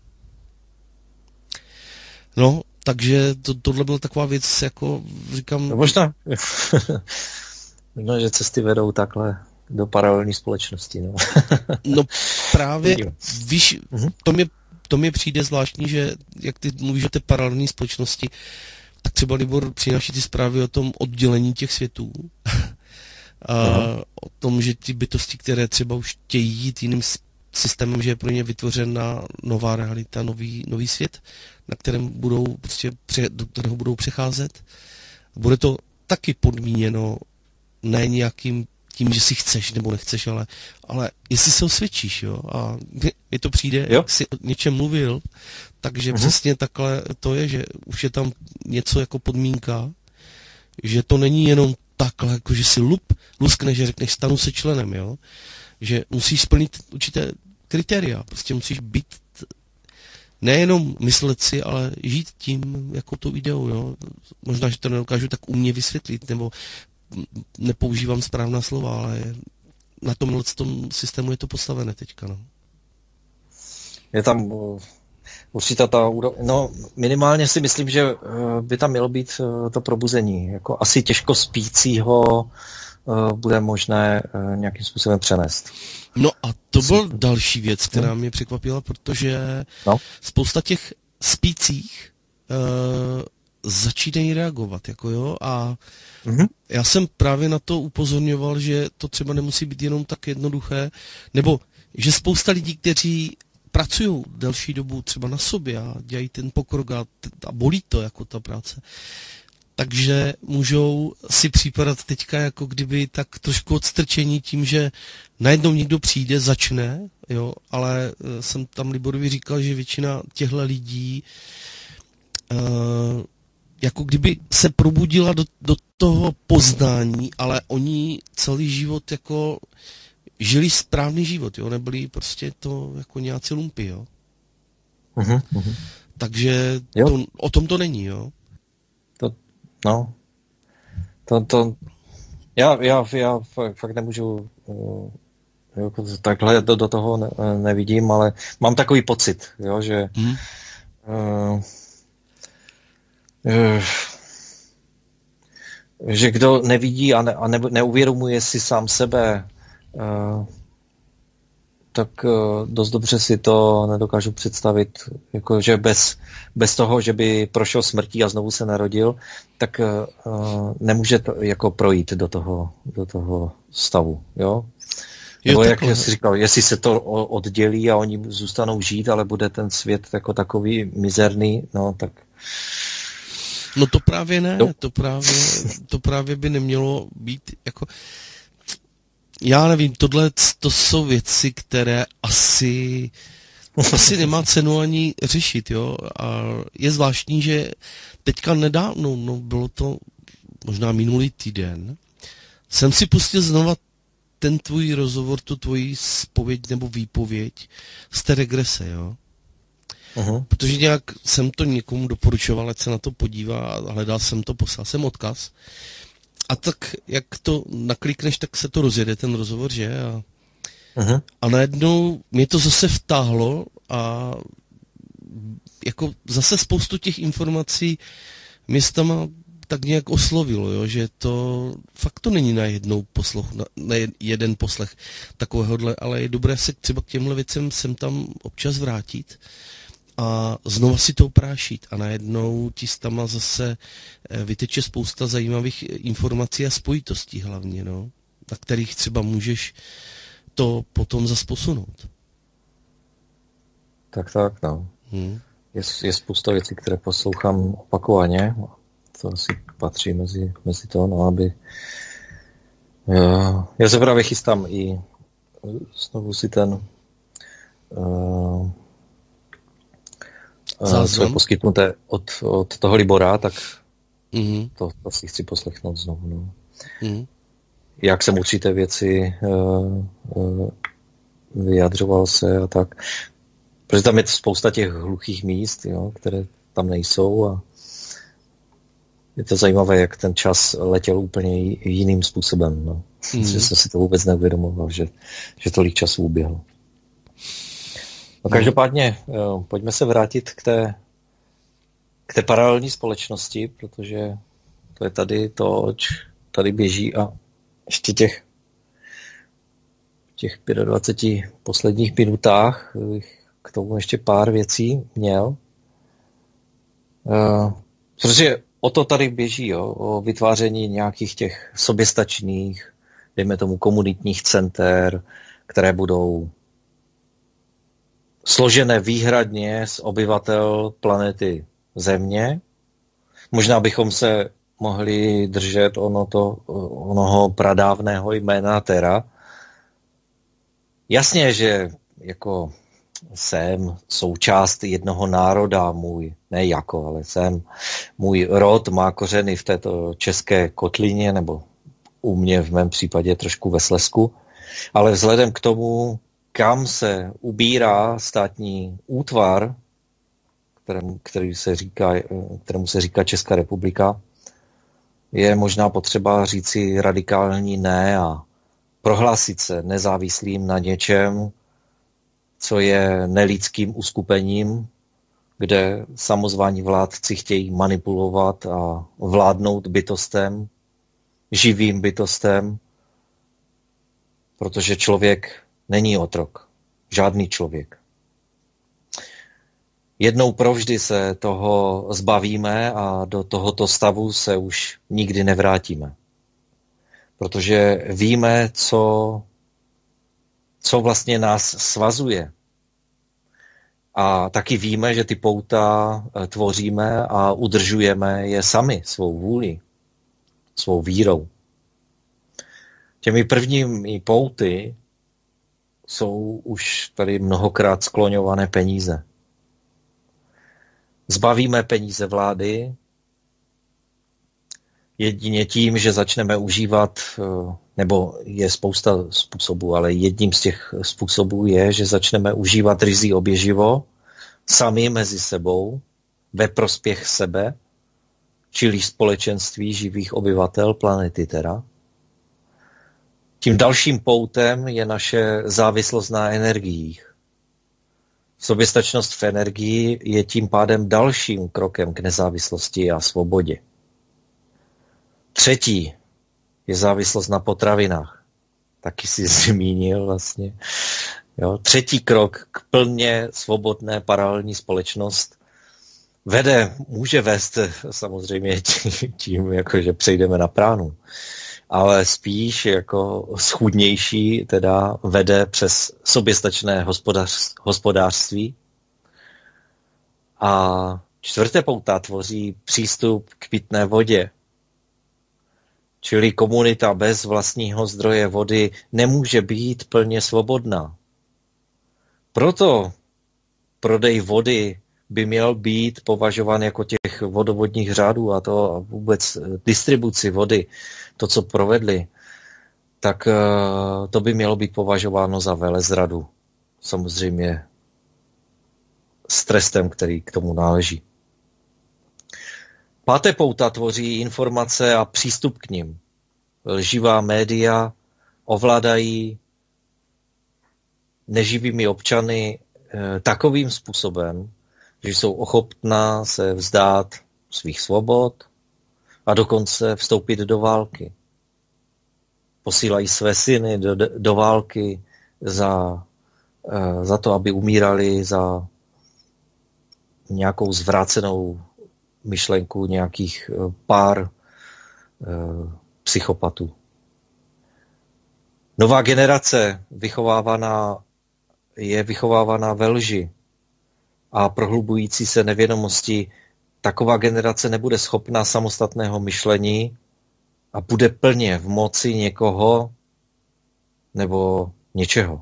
No, takže to, tohle byla taková věc, jako říkám... No možná, možná, že cesty vedou takhle do paralelní společnosti, no. No právě, víš, to mě To mi přijde zvláštní, že jak ty mluvíš o té paralelní společnosti, tak třeba Libor přináší ty zprávy o tom oddělení těch světů. A o tom, že ty bytosti, které třeba už chtějí jít jiným systémem, že je pro ně vytvořena nová realita, nový, nový svět, na kterém budou prostě, do kterého budou přecházet. Bude to taky podmíněno ne nějakým tím, že si chceš nebo nechceš, ale, ale jestli se osvědčíš, jo, a mi to přijde, jo? Jak jsi o něčem mluvil, takže uh-huh. přesně takhle to je, že už je tam něco jako podmínka, že to není jenom takhle, jako že si lup, luskneš, že řekneš, stanu se členem, jo. Že musíš splnit určité kritéria, prostě musíš být nejenom myslet si, ale žít tím, jako tou ideou, jo. Možná, že to nedokážu tak umně vysvětlit, nebo nepoužívám správná slova, ale na tomhle tom systému je to postavené teďka, no. Je tam určitá ta úroveň, no minimálně si myslím, že by tam mělo být to probuzení, jako asi těžko spícího bude možné nějakým způsobem přenést. No a to byl další věc, která mě překvapila, protože no. spousta těch spících uh, začínají reagovat, jako jo, a mm-hmm. já jsem právě na to upozorňoval, že to třeba nemusí být jenom tak jednoduché, nebo že spousta lidí, kteří pracují delší dobu třeba na sobě a dělají ten pokrok a, a bolí to jako ta práce, takže můžou si připadat teďka jako kdyby tak trošku odstrčení tím, že najednou někdo přijde, začne, jo, ale jsem tam Liborovi říkal, že většina těchto lidí uh, jako kdyby se probudila do, do toho poznání, ale oni celý život jako žili správný život, jo, nebyli prostě to jako nějací lumpy, jo. Uh-huh, uh-huh. Takže to, o tom to není, jo. No, to, to, já, já, já fakt nemůžu, jo, takhle do, do toho ne, nevidím, ale mám takový pocit, jo, že hmm. uh, uh, že kdo nevidí a, ne, a ne, neuvědomuje si sám sebe, uh, tak uh, dost dobře si to nedokážu představit, jako že bez, bez toho, že by prošel smrtí a znovu se narodil, tak uh, nemůže to jako projít do toho, do toho stavu, jo? Nebo jak jsi říkal, jestli se to oddělí a oni zůstanou žít, ale bude ten svět jako takový mizerný, no tak... No to právě ne, no. to právě, to právě by nemělo být jako... Já nevím, tohle to jsou věci, které asi, asi nemá cenu ani řešit, jo. A je zvláštní, že teďka nedávno, no bylo to možná minulý týden, jsem si pustil znova ten tvůj rozhovor, tu tvoji zpověď nebo výpověď z té regrese, jo. Uh-huh. Protože nějak jsem to někomu doporučoval, ať se na to podívá a hledal jsem to, poslal jsem odkaz. A tak, jak to naklikneš, tak se to rozjede, ten rozhovor, že? A, uh-huh. a najednou mě to zase vtáhlo a jako zase spoustu těch informací městama tak nějak oslovilo, jo? Že to fakt to není na jednou posloch, na, na jeden poslech takovéhohle, ale je dobré se třeba k těmhle věcem sem tam občas vrátit a znova si to oprášit a najednou ti stama zase vyteče spousta zajímavých informací a spojitostí hlavně, no, na kterých třeba můžeš to potom zas posunout. Tak, tak, no. Hmm. Je, je spousta věcí, které poslouchám opakovaně, to asi patří mezi, mezi to, no, aby... Já, já se právě chystám i znovu si ten... Uh, co je poskytnuté od, od toho Libora, tak mm-hmm. to, to si chci poslechnout znovu. No. Mm-hmm. Jak jsem určité věci uh, uh, vyjadřoval se a tak. Protože tam je spousta těch hluchých míst, jo, které tam nejsou a je to zajímavé, jak ten čas letěl úplně jiným způsobem. No. Mm-hmm. Že jsem si to vůbec neuvědomoval, že, že tolik času uběhlo. No každopádně, jo, pojďme se vrátit k té, k té paralelní společnosti, protože to je tady to, oč tady běží a ještě těch, těch dvacet pět posledních minutách bych k tomu ještě pár věcí měl. Uh, protože o to tady běží, jo, o vytváření nějakých těch soběstačných, dejme tomu komunitních center, které budou složené výhradně z obyvatel planety Země. Možná bychom se mohli držet ono to, onoho pradávného jména Terra. Jasně, že jako jsem součást jednoho národa, můj, ne jako, ale jsem, můj rod má kořeny v této české kotlině, nebo u mě v mém případě trošku ve Slezsku, ale vzhledem k tomu, kam se ubírá státní útvar, kterému, který se říká, kterému se říká Česká republika, je možná potřeba říci radikální ne a prohlásit se nezávislým na něčem, co je nelidským uskupením, kde samozvaní vládci chtějí manipulovat a vládnout bytostem, živým bytostem, protože člověk není otrok. Žádný člověk. Jednou provždy se toho zbavíme a do tohoto stavu se už nikdy nevrátíme. Protože víme, co, co vlastně nás svazuje. A taky víme, že ty pouta tvoříme a udržujeme je sami svou vůli, svou vírou. Těmi prvními pouty jsou už tady mnohokrát skloňované peníze. Zbavíme peníze vlády jedině tím, že začneme užívat, nebo je spousta způsobů, ale jedním z těch způsobů je, že začneme užívat ryzí oběživo sami mezi sebou ve prospěch sebe, čili společenství živých obyvatel planety Terra. Tím dalším poutem je naše závislost na energiích. Soběstačnost v energii je tím pádem dalším krokem k nezávislosti a svobodě. Třetí je závislost na potravinách. Taky si zmínil vlastně. Jo. Třetí krok k plně svobodné paralelní společnost vede, může vést samozřejmě tím, tím jako, že přejdeme na pránu, ale spíš jako schůdnější teda vede přes soběstačné hospodář, hospodářství. A čtvrté pouta tvoří přístup k pitné vodě. Čili komunita bez vlastního zdroje vody nemůže být plně svobodná. Proto prodej vody by měl být považován jako těch vodovodních řádů a to a vůbec distribuci vody, to, co provedli, tak to by mělo být považováno za velezradu. Samozřejmě s trestem, který k tomu náleží. Páté pouta tvoří informace a přístup k nim. Lživá média ovládají neživými občany eh, takovým způsobem, že jsou ochotná se vzdát svých svobod a dokonce vstoupit do války. Posílají své syny do, do války za, eh, za to, aby umírali za nějakou zvrácenou myšlenku nějakých pár e, psychopatů. Nová generace vychovávaná, je vychovávaná ve lži a prohlubující se nevědomosti. Taková generace nebude schopná samostatného myšlení a bude plně v moci někoho nebo něčeho.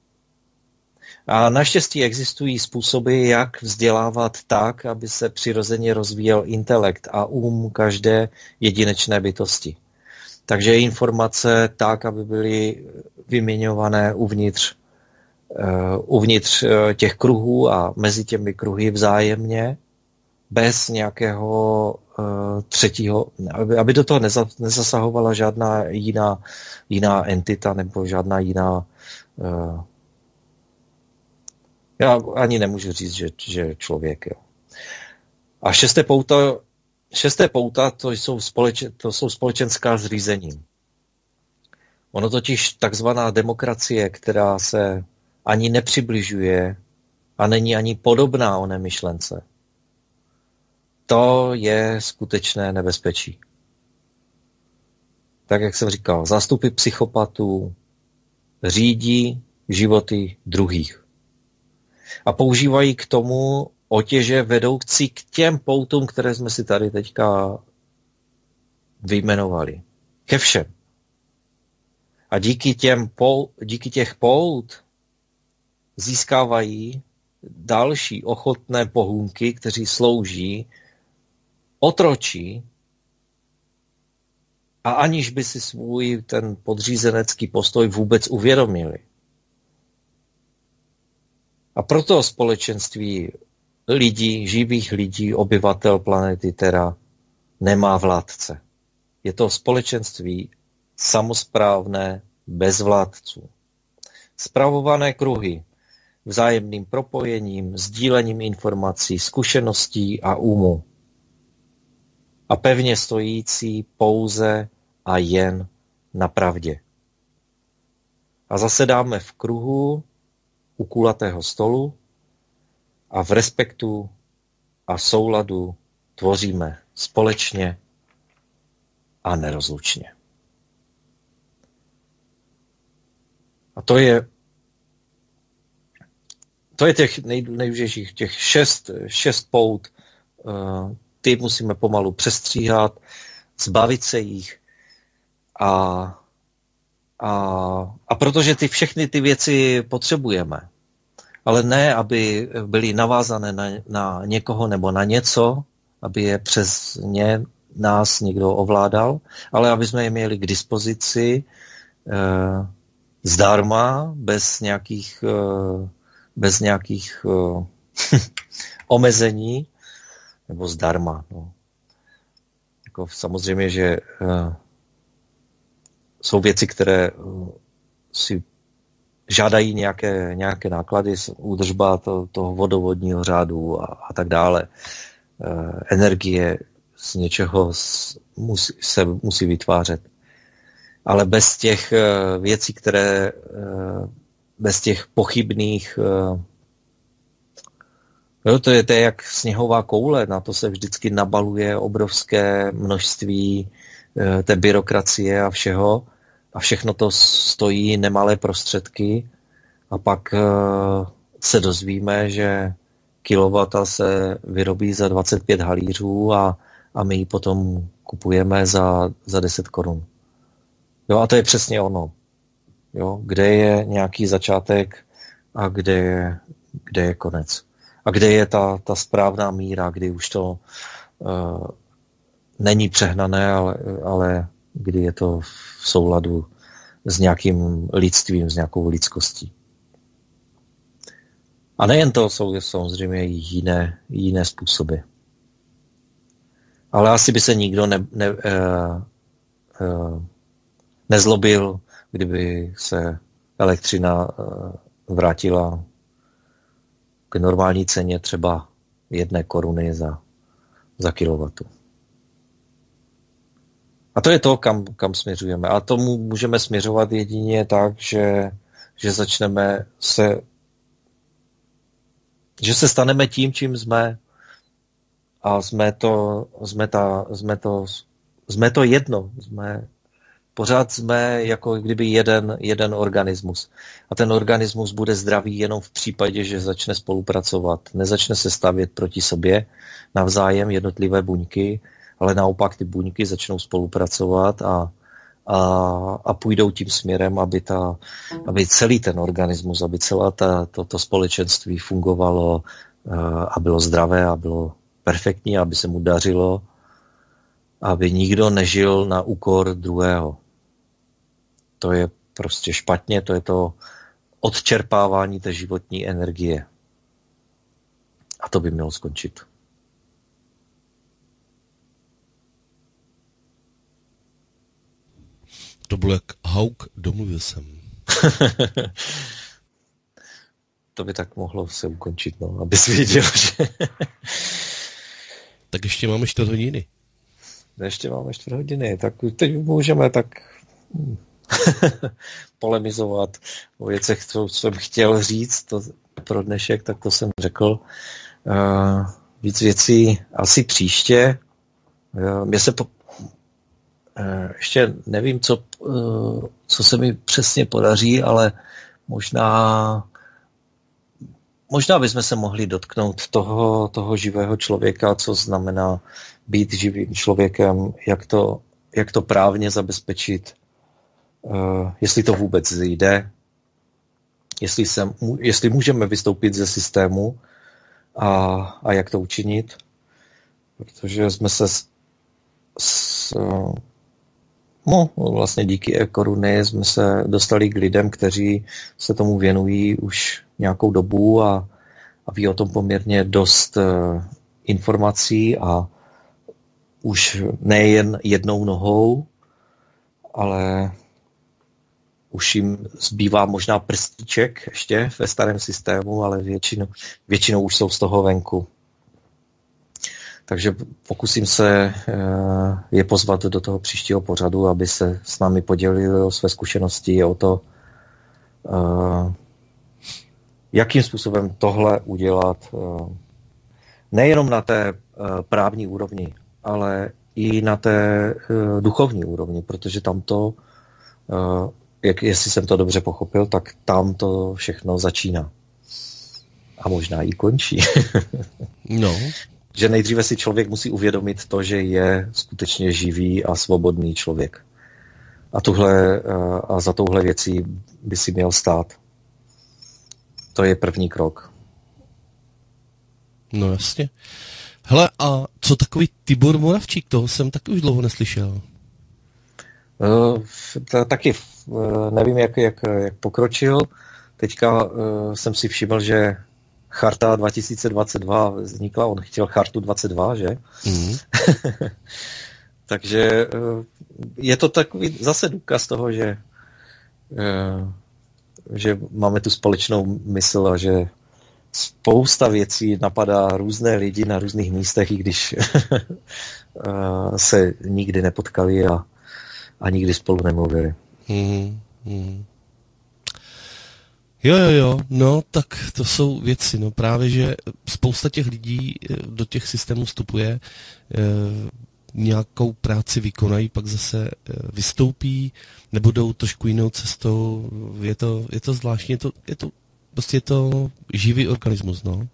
A naštěstí existují způsoby, jak vzdělávat tak, aby se přirozeně rozvíjel intelekt a um každé jedinečné bytosti. Takže informace tak, aby byly vyměňované uvnitř, uh, uvnitř uh, těch kruhů a mezi těmi kruhy vzájemně, bez nějakého uh, třetího, aby, aby do toho neza, nezasahovala žádná jiná, jiná entita nebo žádná jiná uh, já ani nemůžu říct, že, že člověk. Jo. A šesté pouta, šesté pouta to, jsou společ, to jsou společenská zřízení. Ono totiž takzvaná demokracie, která se ani nepřibližuje a není ani podobná oné myšlence, to je skutečné nebezpečí. Tak, jak jsem říkal, zástupy psychopatů řídí životy druhých. A používají k tomu otěže vedoucí k těm poutům, které jsme si tady teďka vyjmenovali. Ke všem. A díky, těm pou, díky těch pout získávají další ochotné pohůnky, kteří slouží otročí a aniž by si svůj ten podřízenecký postoj vůbec uvědomili. A proto společenství lidí, živých lidí, obyvatel planety Terra nemá vládce. Je to společenství samosprávné bez vládců. Spravované kruhy, vzájemným propojením, sdílením informací, zkušeností a úmu. A pevně stojící pouze a jen na pravdě. A zasedáme v kruhu u kulatého stolu a v respektu a souladu tvoříme společně a nerozlučně. A to je to je těch nej, nejdůležitějších, těch šest, šest pout, ty musíme pomalu přestříhat, zbavit se jich a, a, a protože ty všechny ty věci potřebujeme, ale ne, aby byly navázané na, na někoho nebo na něco, aby je přes ně nás někdo ovládal, ale aby jsme je měli k dispozici eh, zdarma, bez nějakých, eh, bez nějakých eh, omezení, nebo zdarma. No. Jako samozřejmě, že eh, jsou věci, které eh, si žádají nějaké, nějaké náklady, údržba to, toho vodovodního řádu a, a tak dále. Eh, energie z něčeho musí, se musí vytvářet. Ale bez těch eh, věcí, které, eh, bez těch pochybných, eh, jo, to je, to je jak sněhová koule, na to se vždycky nabaluje obrovské množství eh, té byrokracie a všeho, a všechno to stojí nemalé prostředky a pak uh, se dozvíme, že kilowata se vyrobí za dvacet pět halířů a, a my ji potom kupujeme za, za deset korun. Jo, a to je přesně ono. Jo, kde je nějaký začátek a kde je, kde je konec. A kde je ta, ta správná míra, kdy už to uh, není přehnané, ale, ale kdy je to v souladu s nějakým lidstvím, s nějakou lidskostí. A nejen to, jsou samozřejmě i jiné, jiné způsoby. Ale asi by se nikdo ne, ne, uh, uh, nezlobil, kdyby se elektřina uh, vrátila k normální ceně třeba jedné koruny za, za kilowatu. A to je to, kam, kam směřujeme. A tomu můžeme směřovat jedině tak, že, že začneme se, že se staneme tím, čím jsme. A jsme to, jsme ta, jsme to, jsme to jedno. Jsme, pořád jsme jako kdyby jeden, jeden organismus. A ten organismus bude zdravý jenom v případě, že začne spolupracovat. Nezačne se stavět proti sobě navzájem jednotlivé buňky, ale naopak ty buňky začnou spolupracovat a, a, a půjdou tím směrem, aby, ta, aby celý ten organismus, aby celá ta, to, to společenství fungovalo a bylo zdravé a bylo perfektní, aby se mu dařilo, aby nikdo nežil na úkor druhého. To je prostě špatně, to je to odčerpávání té životní energie. A to by mělo skončit. To bylo jak Hauk, domluvil jsem. To by tak mohlo se ukončit, no, abys věděl, že... Tak ještě máme čtvrt hodiny. Ještě máme čtvrt hodiny, tak teď můžeme tak polemizovat o věcech, co jsem chtěl říct to pro dnešek, tak to jsem řekl. Uh, víc věcí asi příště. Uh, mě se po... uh, ještě nevím, co, uh, co se mi přesně podaří, ale možná možná bychom se mohli dotknout toho, toho živého člověka, co znamená být živým člověkem, jak to, jak to právně zabezpečit, uh, jestli to vůbec jde, jestli, se, jestli můžeme vystoupit ze systému a, a jak to učinit, protože jsme se s, s, No, vlastně díky e-koruny jsme se dostali k lidem, kteří se tomu věnují už nějakou dobu a, a ví o tom poměrně dost uh, informací a už nejen jednou nohou, ale už jim zbývá možná prstíček ještě ve starém systému, ale většinou, většinou už jsou z toho venku. Takže pokusím se je pozvat do toho příštího pořadu, aby se s námi podělili o své zkušenosti, o to, jakým způsobem tohle udělat nejenom na té právní úrovni, ale i na té duchovní úrovni, protože tam to, jak, jestli jsem to dobře pochopil, tak tam to všechno začíná. A možná i končí. No. Že nejdříve si člověk musí uvědomit to, že je skutečně živý a svobodný člověk. A, tuhle, a za touhle věcí by si měl stát. To je první krok. No jasně. Hele, a co takový Tibor Moravčík? Toho jsem taky už dlouho neslyšel. Uh, taky uh, nevím, jak, jak, jak pokročil. Teďka uh, jsem si všiml, že Charta dva tisíce dvacet dva vznikla, on chtěl Chartu dvacet dva, že? Mm. Takže uh, je to takový zase důkaz toho, že, uh, že máme tu společnou mysl a že spousta věcí napadá různé lidi na různých místech, i když se nikdy nepotkali a, a nikdy spolu nemluvili. Hmm, hmm. Jo, jo, jo, no tak to jsou věci, no právě, že spousta těch lidí do těch systémů vstupuje, eh, nějakou práci vykonají, pak zase vystoupí, nebo jdou trošku jinou cestou, je to, je to zvláštní, je to, je to prostě je to živý organismus, no.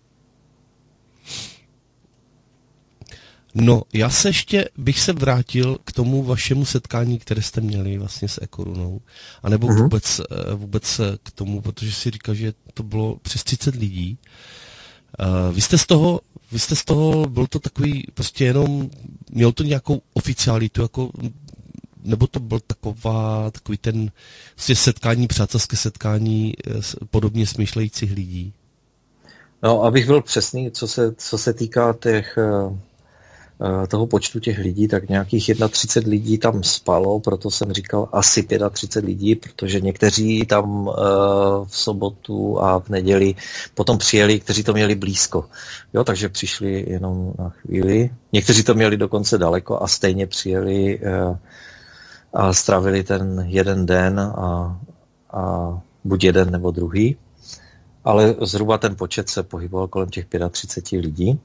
No, já se ještě bych se vrátil k tomu vašemu setkání, které jste měli vlastně s e-korunou, anebo uh-huh. vůbec, vůbec k tomu, protože si říkal, že to bylo přes třicet lidí. Uh, vy jste z toho, vy jste z toho, byl to takový, prostě jenom, měl to nějakou oficialitu, jako, nebo to byl taková, takový ten vlastně setkání, přátelské setkání podobně smýšlejících lidí? No, abych byl přesný, co se, co se týká těch, toho počtu těch lidí, tak nějakých třicet jedna lidí tam spalo, proto jsem říkal asi třicet pět lidí, protože někteří tam v sobotu a v neděli potom přijeli, kteří to měli blízko. Jo, takže přišli jenom na chvíli. Někteří to měli dokonce daleko a stejně přijeli a strávili ten jeden den a, a buď jeden nebo druhý. Ale zhruba ten počet se pohyboval kolem těch třicet pět lidí.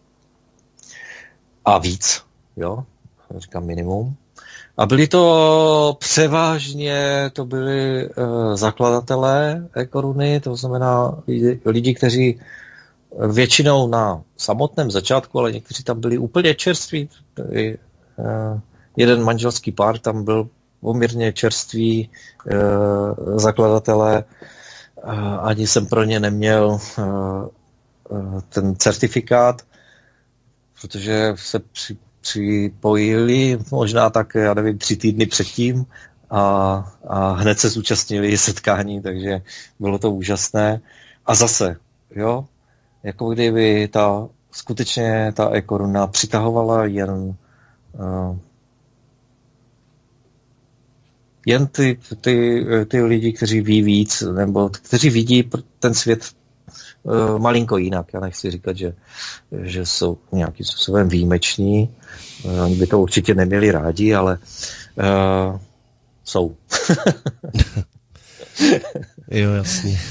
A víc, jo, říkám minimum. A byli to převážně, to byli uh, zakladatelé e-koruny, to znamená lidi, lidi, kteří většinou na samotném začátku, ale někteří tam byli úplně čerství. Uh, jeden manželský pár tam byl poměrně čerstvý uh, zakladatelé. Uh, ani jsem pro ně neměl uh, uh, ten certifikát, protože se při, připojili možná tak, já nevím, tři týdny předtím a, a hned se zúčastnili setkání, takže bylo to úžasné. A zase, jo, jako kdyby ta skutečně ta e-koruna přitahovala jen uh, jen ty, ty, ty lidi, kteří ví víc, nebo kteří vidí ten svět uh, malinko jinak. Já nechci říkat, že, že jsou nějakým způsobem výjimeční. Uh, oni by to určitě neměli rádi, ale uh, jsou. Jo, jasně.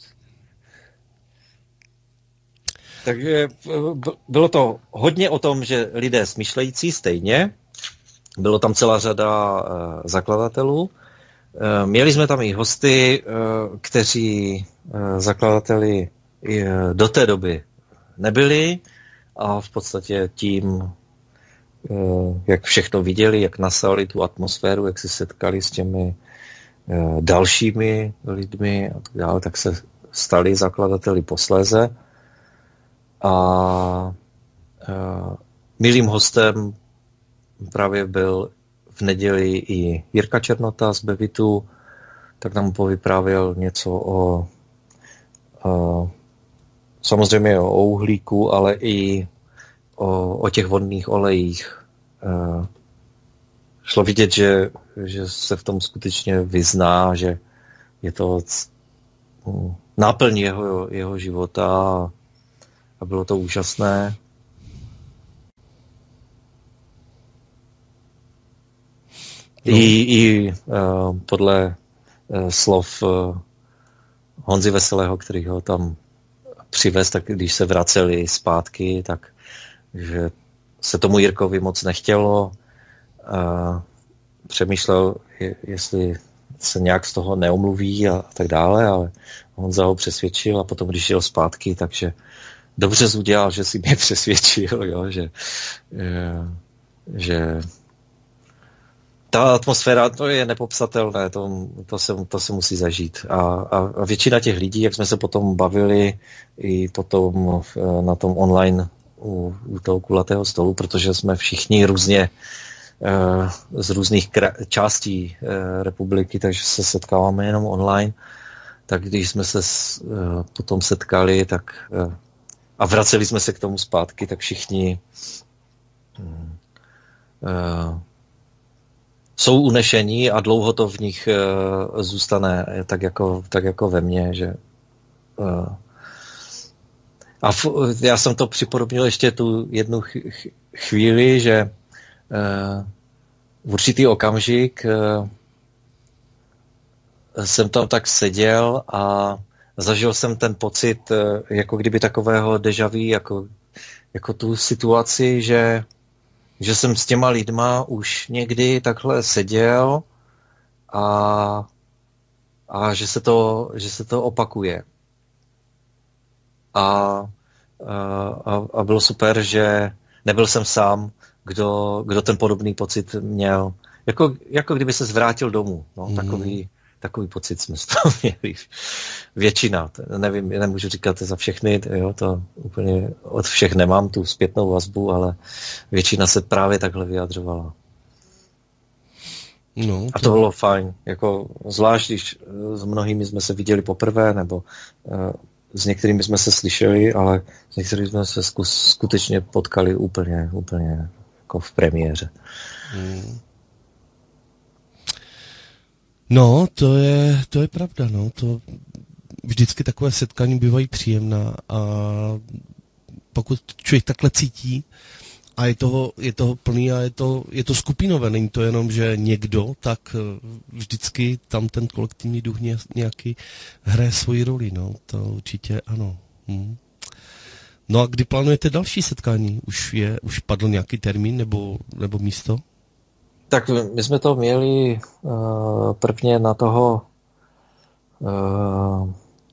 Takže bylo to hodně o tom, že lidé smýšlející stejně, bylo tam celá řada uh, zakladatelů. Uh, měli jsme tam i hosty, uh, kteří uh, zakladateli uh, do té doby nebyli a v podstatě tím, uh, jak všechno viděli, jak nasali tu atmosféru, jak se setkali s těmi uh, dalšími lidmi a tak dále, tak se stali zakladateli posléze. A uh, milým hostem právě byl v neděli i Jirka Černota z Bevitu, tak nám povyprávěl něco o, o samozřejmě o uhlíku, ale i o, o těch vodných olejích. E, šlo vidět, že, že se v tom skutečně vyzná, že je to náplň jeho, jeho života a bylo to úžasné. No. I, i uh, podle uh, slov uh, Honzy Veselého, který ho tam přivez, tak když se vraceli zpátky, tak že se tomu Jirkovi moc nechtělo. Uh, přemýšlel, je, jestli se nějak z toho neomluví a, a tak dále, ale Honza ho přesvědčil a potom, když jel zpátky, takže dobře jsi udělal, že si mě přesvědčil, jo, že, že, že ta atmosféra, to je nepopsatelné, to, to, se, to se musí zažít. A, a, a většina těch lidí, jak jsme se potom bavili i potom na tom online u, u toho kulatého stolu, protože jsme všichni různě z různých částí republiky, takže se setkáváme jenom online, tak když jsme se potom setkali, tak a vraceli jsme se k tomu zpátky, tak všichni jsou unešení a dlouho to v nich zůstane tak jako, tak jako ve mně, že a já jsem to připodobnil ještě tu jednu chvíli, že v určitý okamžik jsem tam tak seděl a zažil jsem ten pocit, jako kdyby takového déjà vu, jako, jako tu situaci, že, že jsem s těma lidma už někdy takhle seděl a, a že, se to, že se to opakuje. A, a, a bylo super, že nebyl jsem sám, Kdo, kdo ten podobný pocit měl. Jako, jako kdyby se zvrátil domů. No, mm. takový, takový pocit jsme z toho měli. Většina. Nevím, nemůžu říkat za všechny, jo, to úplně od všech nemám tu zpětnou vazbu, ale většina se právě takhle vyjadřovala. No, to... A to bylo fajn. Jako, zvlášť, když s mnohými jsme se viděli poprvé, nebo uh, s některými jsme se slyšeli, ale s některými jsme se skutečně potkali úplně, úplně jako v premiéře. Hmm. No, to je, to je pravda, no, to vždycky takové setkání bývají příjemná a pokud člověk takhle cítí a je toho, je toho plný a je to, je to skupinové, není to jenom, že někdo, tak vždycky tam ten kolektivní duch nějaký hraje svoji roli, no, to určitě ano. Hmm. No a kdy plánujete další setkání? Už je, už padl nějaký termín nebo, nebo místo? Tak my jsme to měli uh, prvně na toho uh,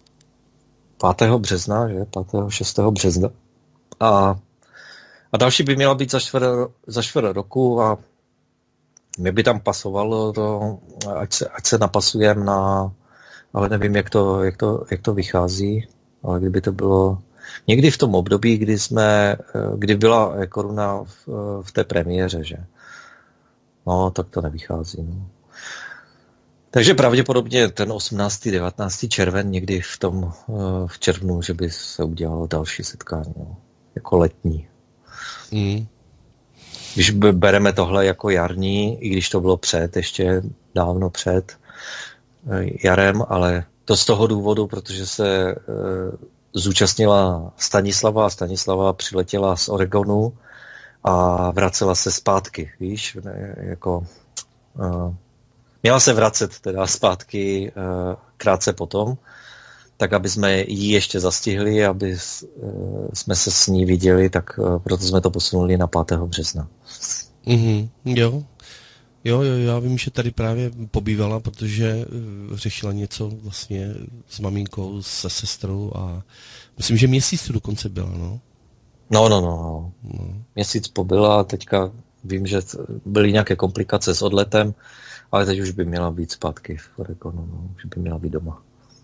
pátého března, že? pátého šestého března. A, a další by měla být za čtvrt, za čtvrt roku a mě by tam pasovalo, to, ať, se, ať se napasujeme na, ale nevím, jak to, jak to, jak to vychází, ale kdyby to bylo někdy v tom období, kdy jsme, kdy byla koruna v, v té premiéře, že? No, tak to nevychází. No. Takže pravděpodobně ten osmnáctý devatenáctý červen někdy v tom, v červnu, že by se udělalo další setkání, no. Jako letní. Mm. Když bereme tohle jako jarní, i když to bylo před, ještě dávno před jarem, ale to z toho důvodu, protože se zúčastnila Stanislava a Stanislava přiletěla z Oregonu a vracela se zpátky, víš, jako uh, měla se vracet teda zpátky uh, krátce potom, tak aby jsme ji ještě zastihli, aby uh, jsme se s ní viděli, tak uh, proto jsme to posunuli na pátého března. Mm-hmm, jo. Jo, jo, já vím, že tady právě pobývala, protože řešila něco vlastně s maminkou, se sestrou a myslím, že měsíc tu dokonce byla, no. No, no, no, no. Měsíc pobyla a teďka vím, že byly nějaké komplikace s odletem, ale teď už by měla být zpátky v Oregonu, no, už by měla být doma.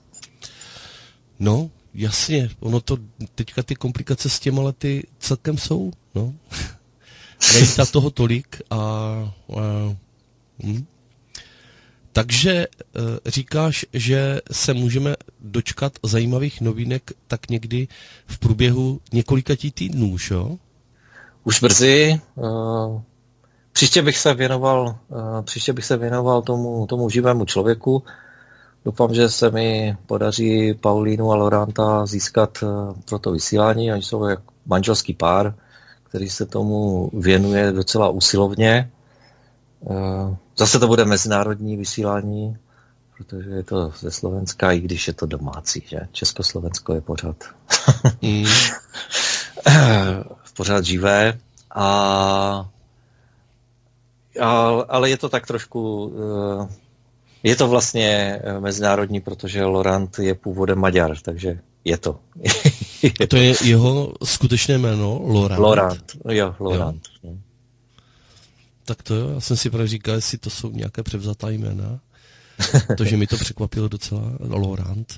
No, jasně, ono to, teďka ty komplikace s těma lety celkem jsou, no. Není ta toho tolik a, a Hmm. Takže říkáš, že se můžeme dočkat zajímavých novinek tak někdy v průběhu několika týdnů, už jo? Už brzy. Příště bych se věnoval, příště bych se věnoval tomu, tomu živému člověku. Doufám, že se mi podaří Paulínu a Loranta získat pro to vysílání. Oni jsou jak manželský pár, který se tomu věnuje docela usilovně. Zase to bude mezinárodní vysílání, protože je to ze Slovenska, i když je to domácí, že? Československo je pořád mm. pořád živé. A, a, ale je to tak trošku, je to vlastně mezinárodní, protože Lorant je původem Maďar, takže je to. je to je jeho skutečné jméno? Lorant? Lorant, jo, Lorant. Jo. Tak to jo, já jsem si právě říkal, jestli to jsou nějaké převzatá jména. To, že mi to překvapilo docela. Lorant.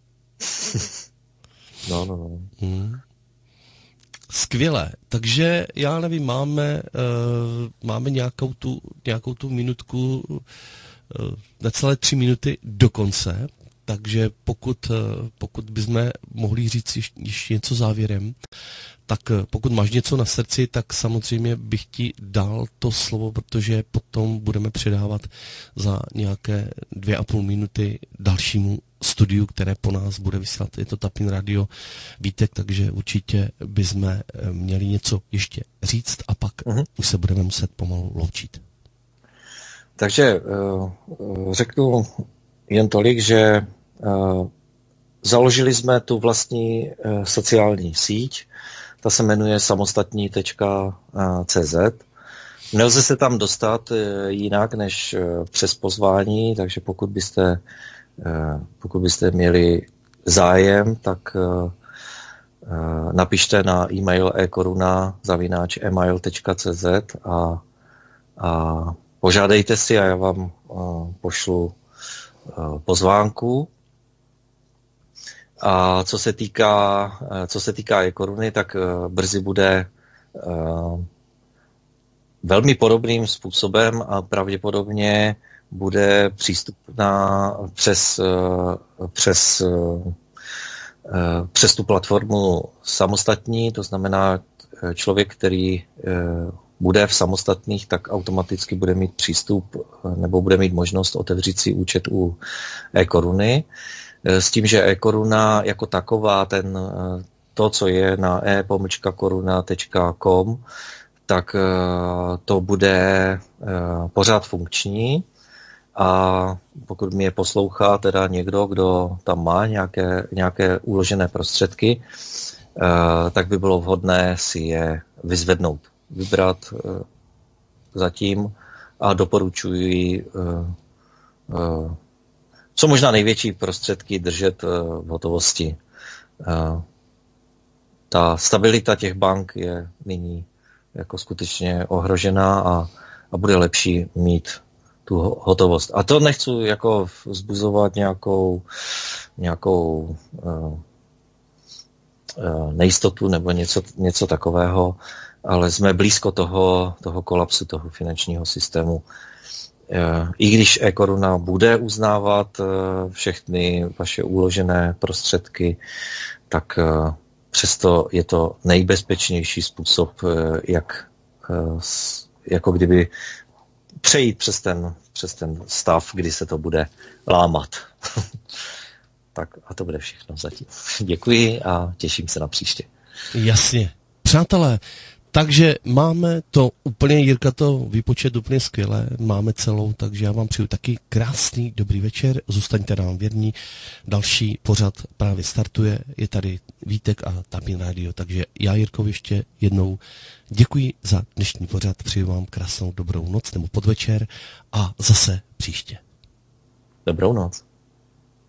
No, no, no. Hmm. Skvělé. Takže já nevím, máme, uh, máme nějakou tu, nějakou tu minutku, uh, necelé tři minuty do konce, takže pokud, uh, pokud bychom mohli říct ještě něco závěrem, tak pokud máš něco na srdci, tak samozřejmě bych ti dal to slovo, protože potom budeme předávat za nějaké dvě a půl minuty dalšímu studiu, které po nás bude vysílat. Je to Tapin Radio Vítek, takže určitě bychom měli něco ještě říct a pak uh-huh. už se budeme muset pomalu loučit. Takže uh, řeknu jen tolik, že uh, založili jsme tu vlastní uh, sociální síť. Ta se jmenuje samostatní tečka cé zet. Nelze se tam dostat jinak než přes pozvání, takže pokud byste, pokud byste měli zájem, tak napište na e-mail ekoruna zavináč email tečka cé zet a, a požádejte si a já vám pošlu pozvánku. A co se týká, co se týká e-koruny, tak brzy bude uh, velmi podobným způsobem a pravděpodobně bude přístupná přes, uh, přes, uh, přes tu platformu samostatní, to znamená člověk, který uh, bude v samostatných, tak automaticky bude mít přístup nebo bude mít možnost otevřít si účet u e-koruny. S tím, že e-koruna jako taková, ten, to, co je na e pomlčka koruna tečka com, tak to bude pořád funkční a pokud mě poslouchá teda někdo, kdo tam má nějaké, nějaké uložené prostředky, tak by bylo vhodné si je vyzvednout, vybrat zatím a doporučuji co možná největší prostředky držet v hotovosti. Ta stabilita těch bank je nyní jako skutečně ohrožená a, a bude lepší mít tu hotovost. A to nechci jako vzbuzovat nějakou, nějakou uh, uh, nejistotu nebo něco, něco takového, ale jsme blízko toho, toho kolapsu toho finančního systému. I když e-koruna bude uznávat všechny vaše uložené prostředky, tak přesto je to nejbezpečnější způsob, jak jako kdyby přejít přes ten, přes ten stav, kdy se to bude lámat. Tak a to bude všechno zatím. Děkuji a těším se na příště. Jasně. Přátelé, takže máme to úplně, Jirka to vypočet úplně skvěle, máme celou, takže já vám přeju taky krásný dobrý večer, zůstaňte nám věrní, další pořad právě startuje, je tady Vítek a Tapin Radio, takže já Jirkovi ještě jednou děkuji za dnešní pořad, přeju vám krásnou dobrou noc nebo podvečer a zase příště. Dobrou noc.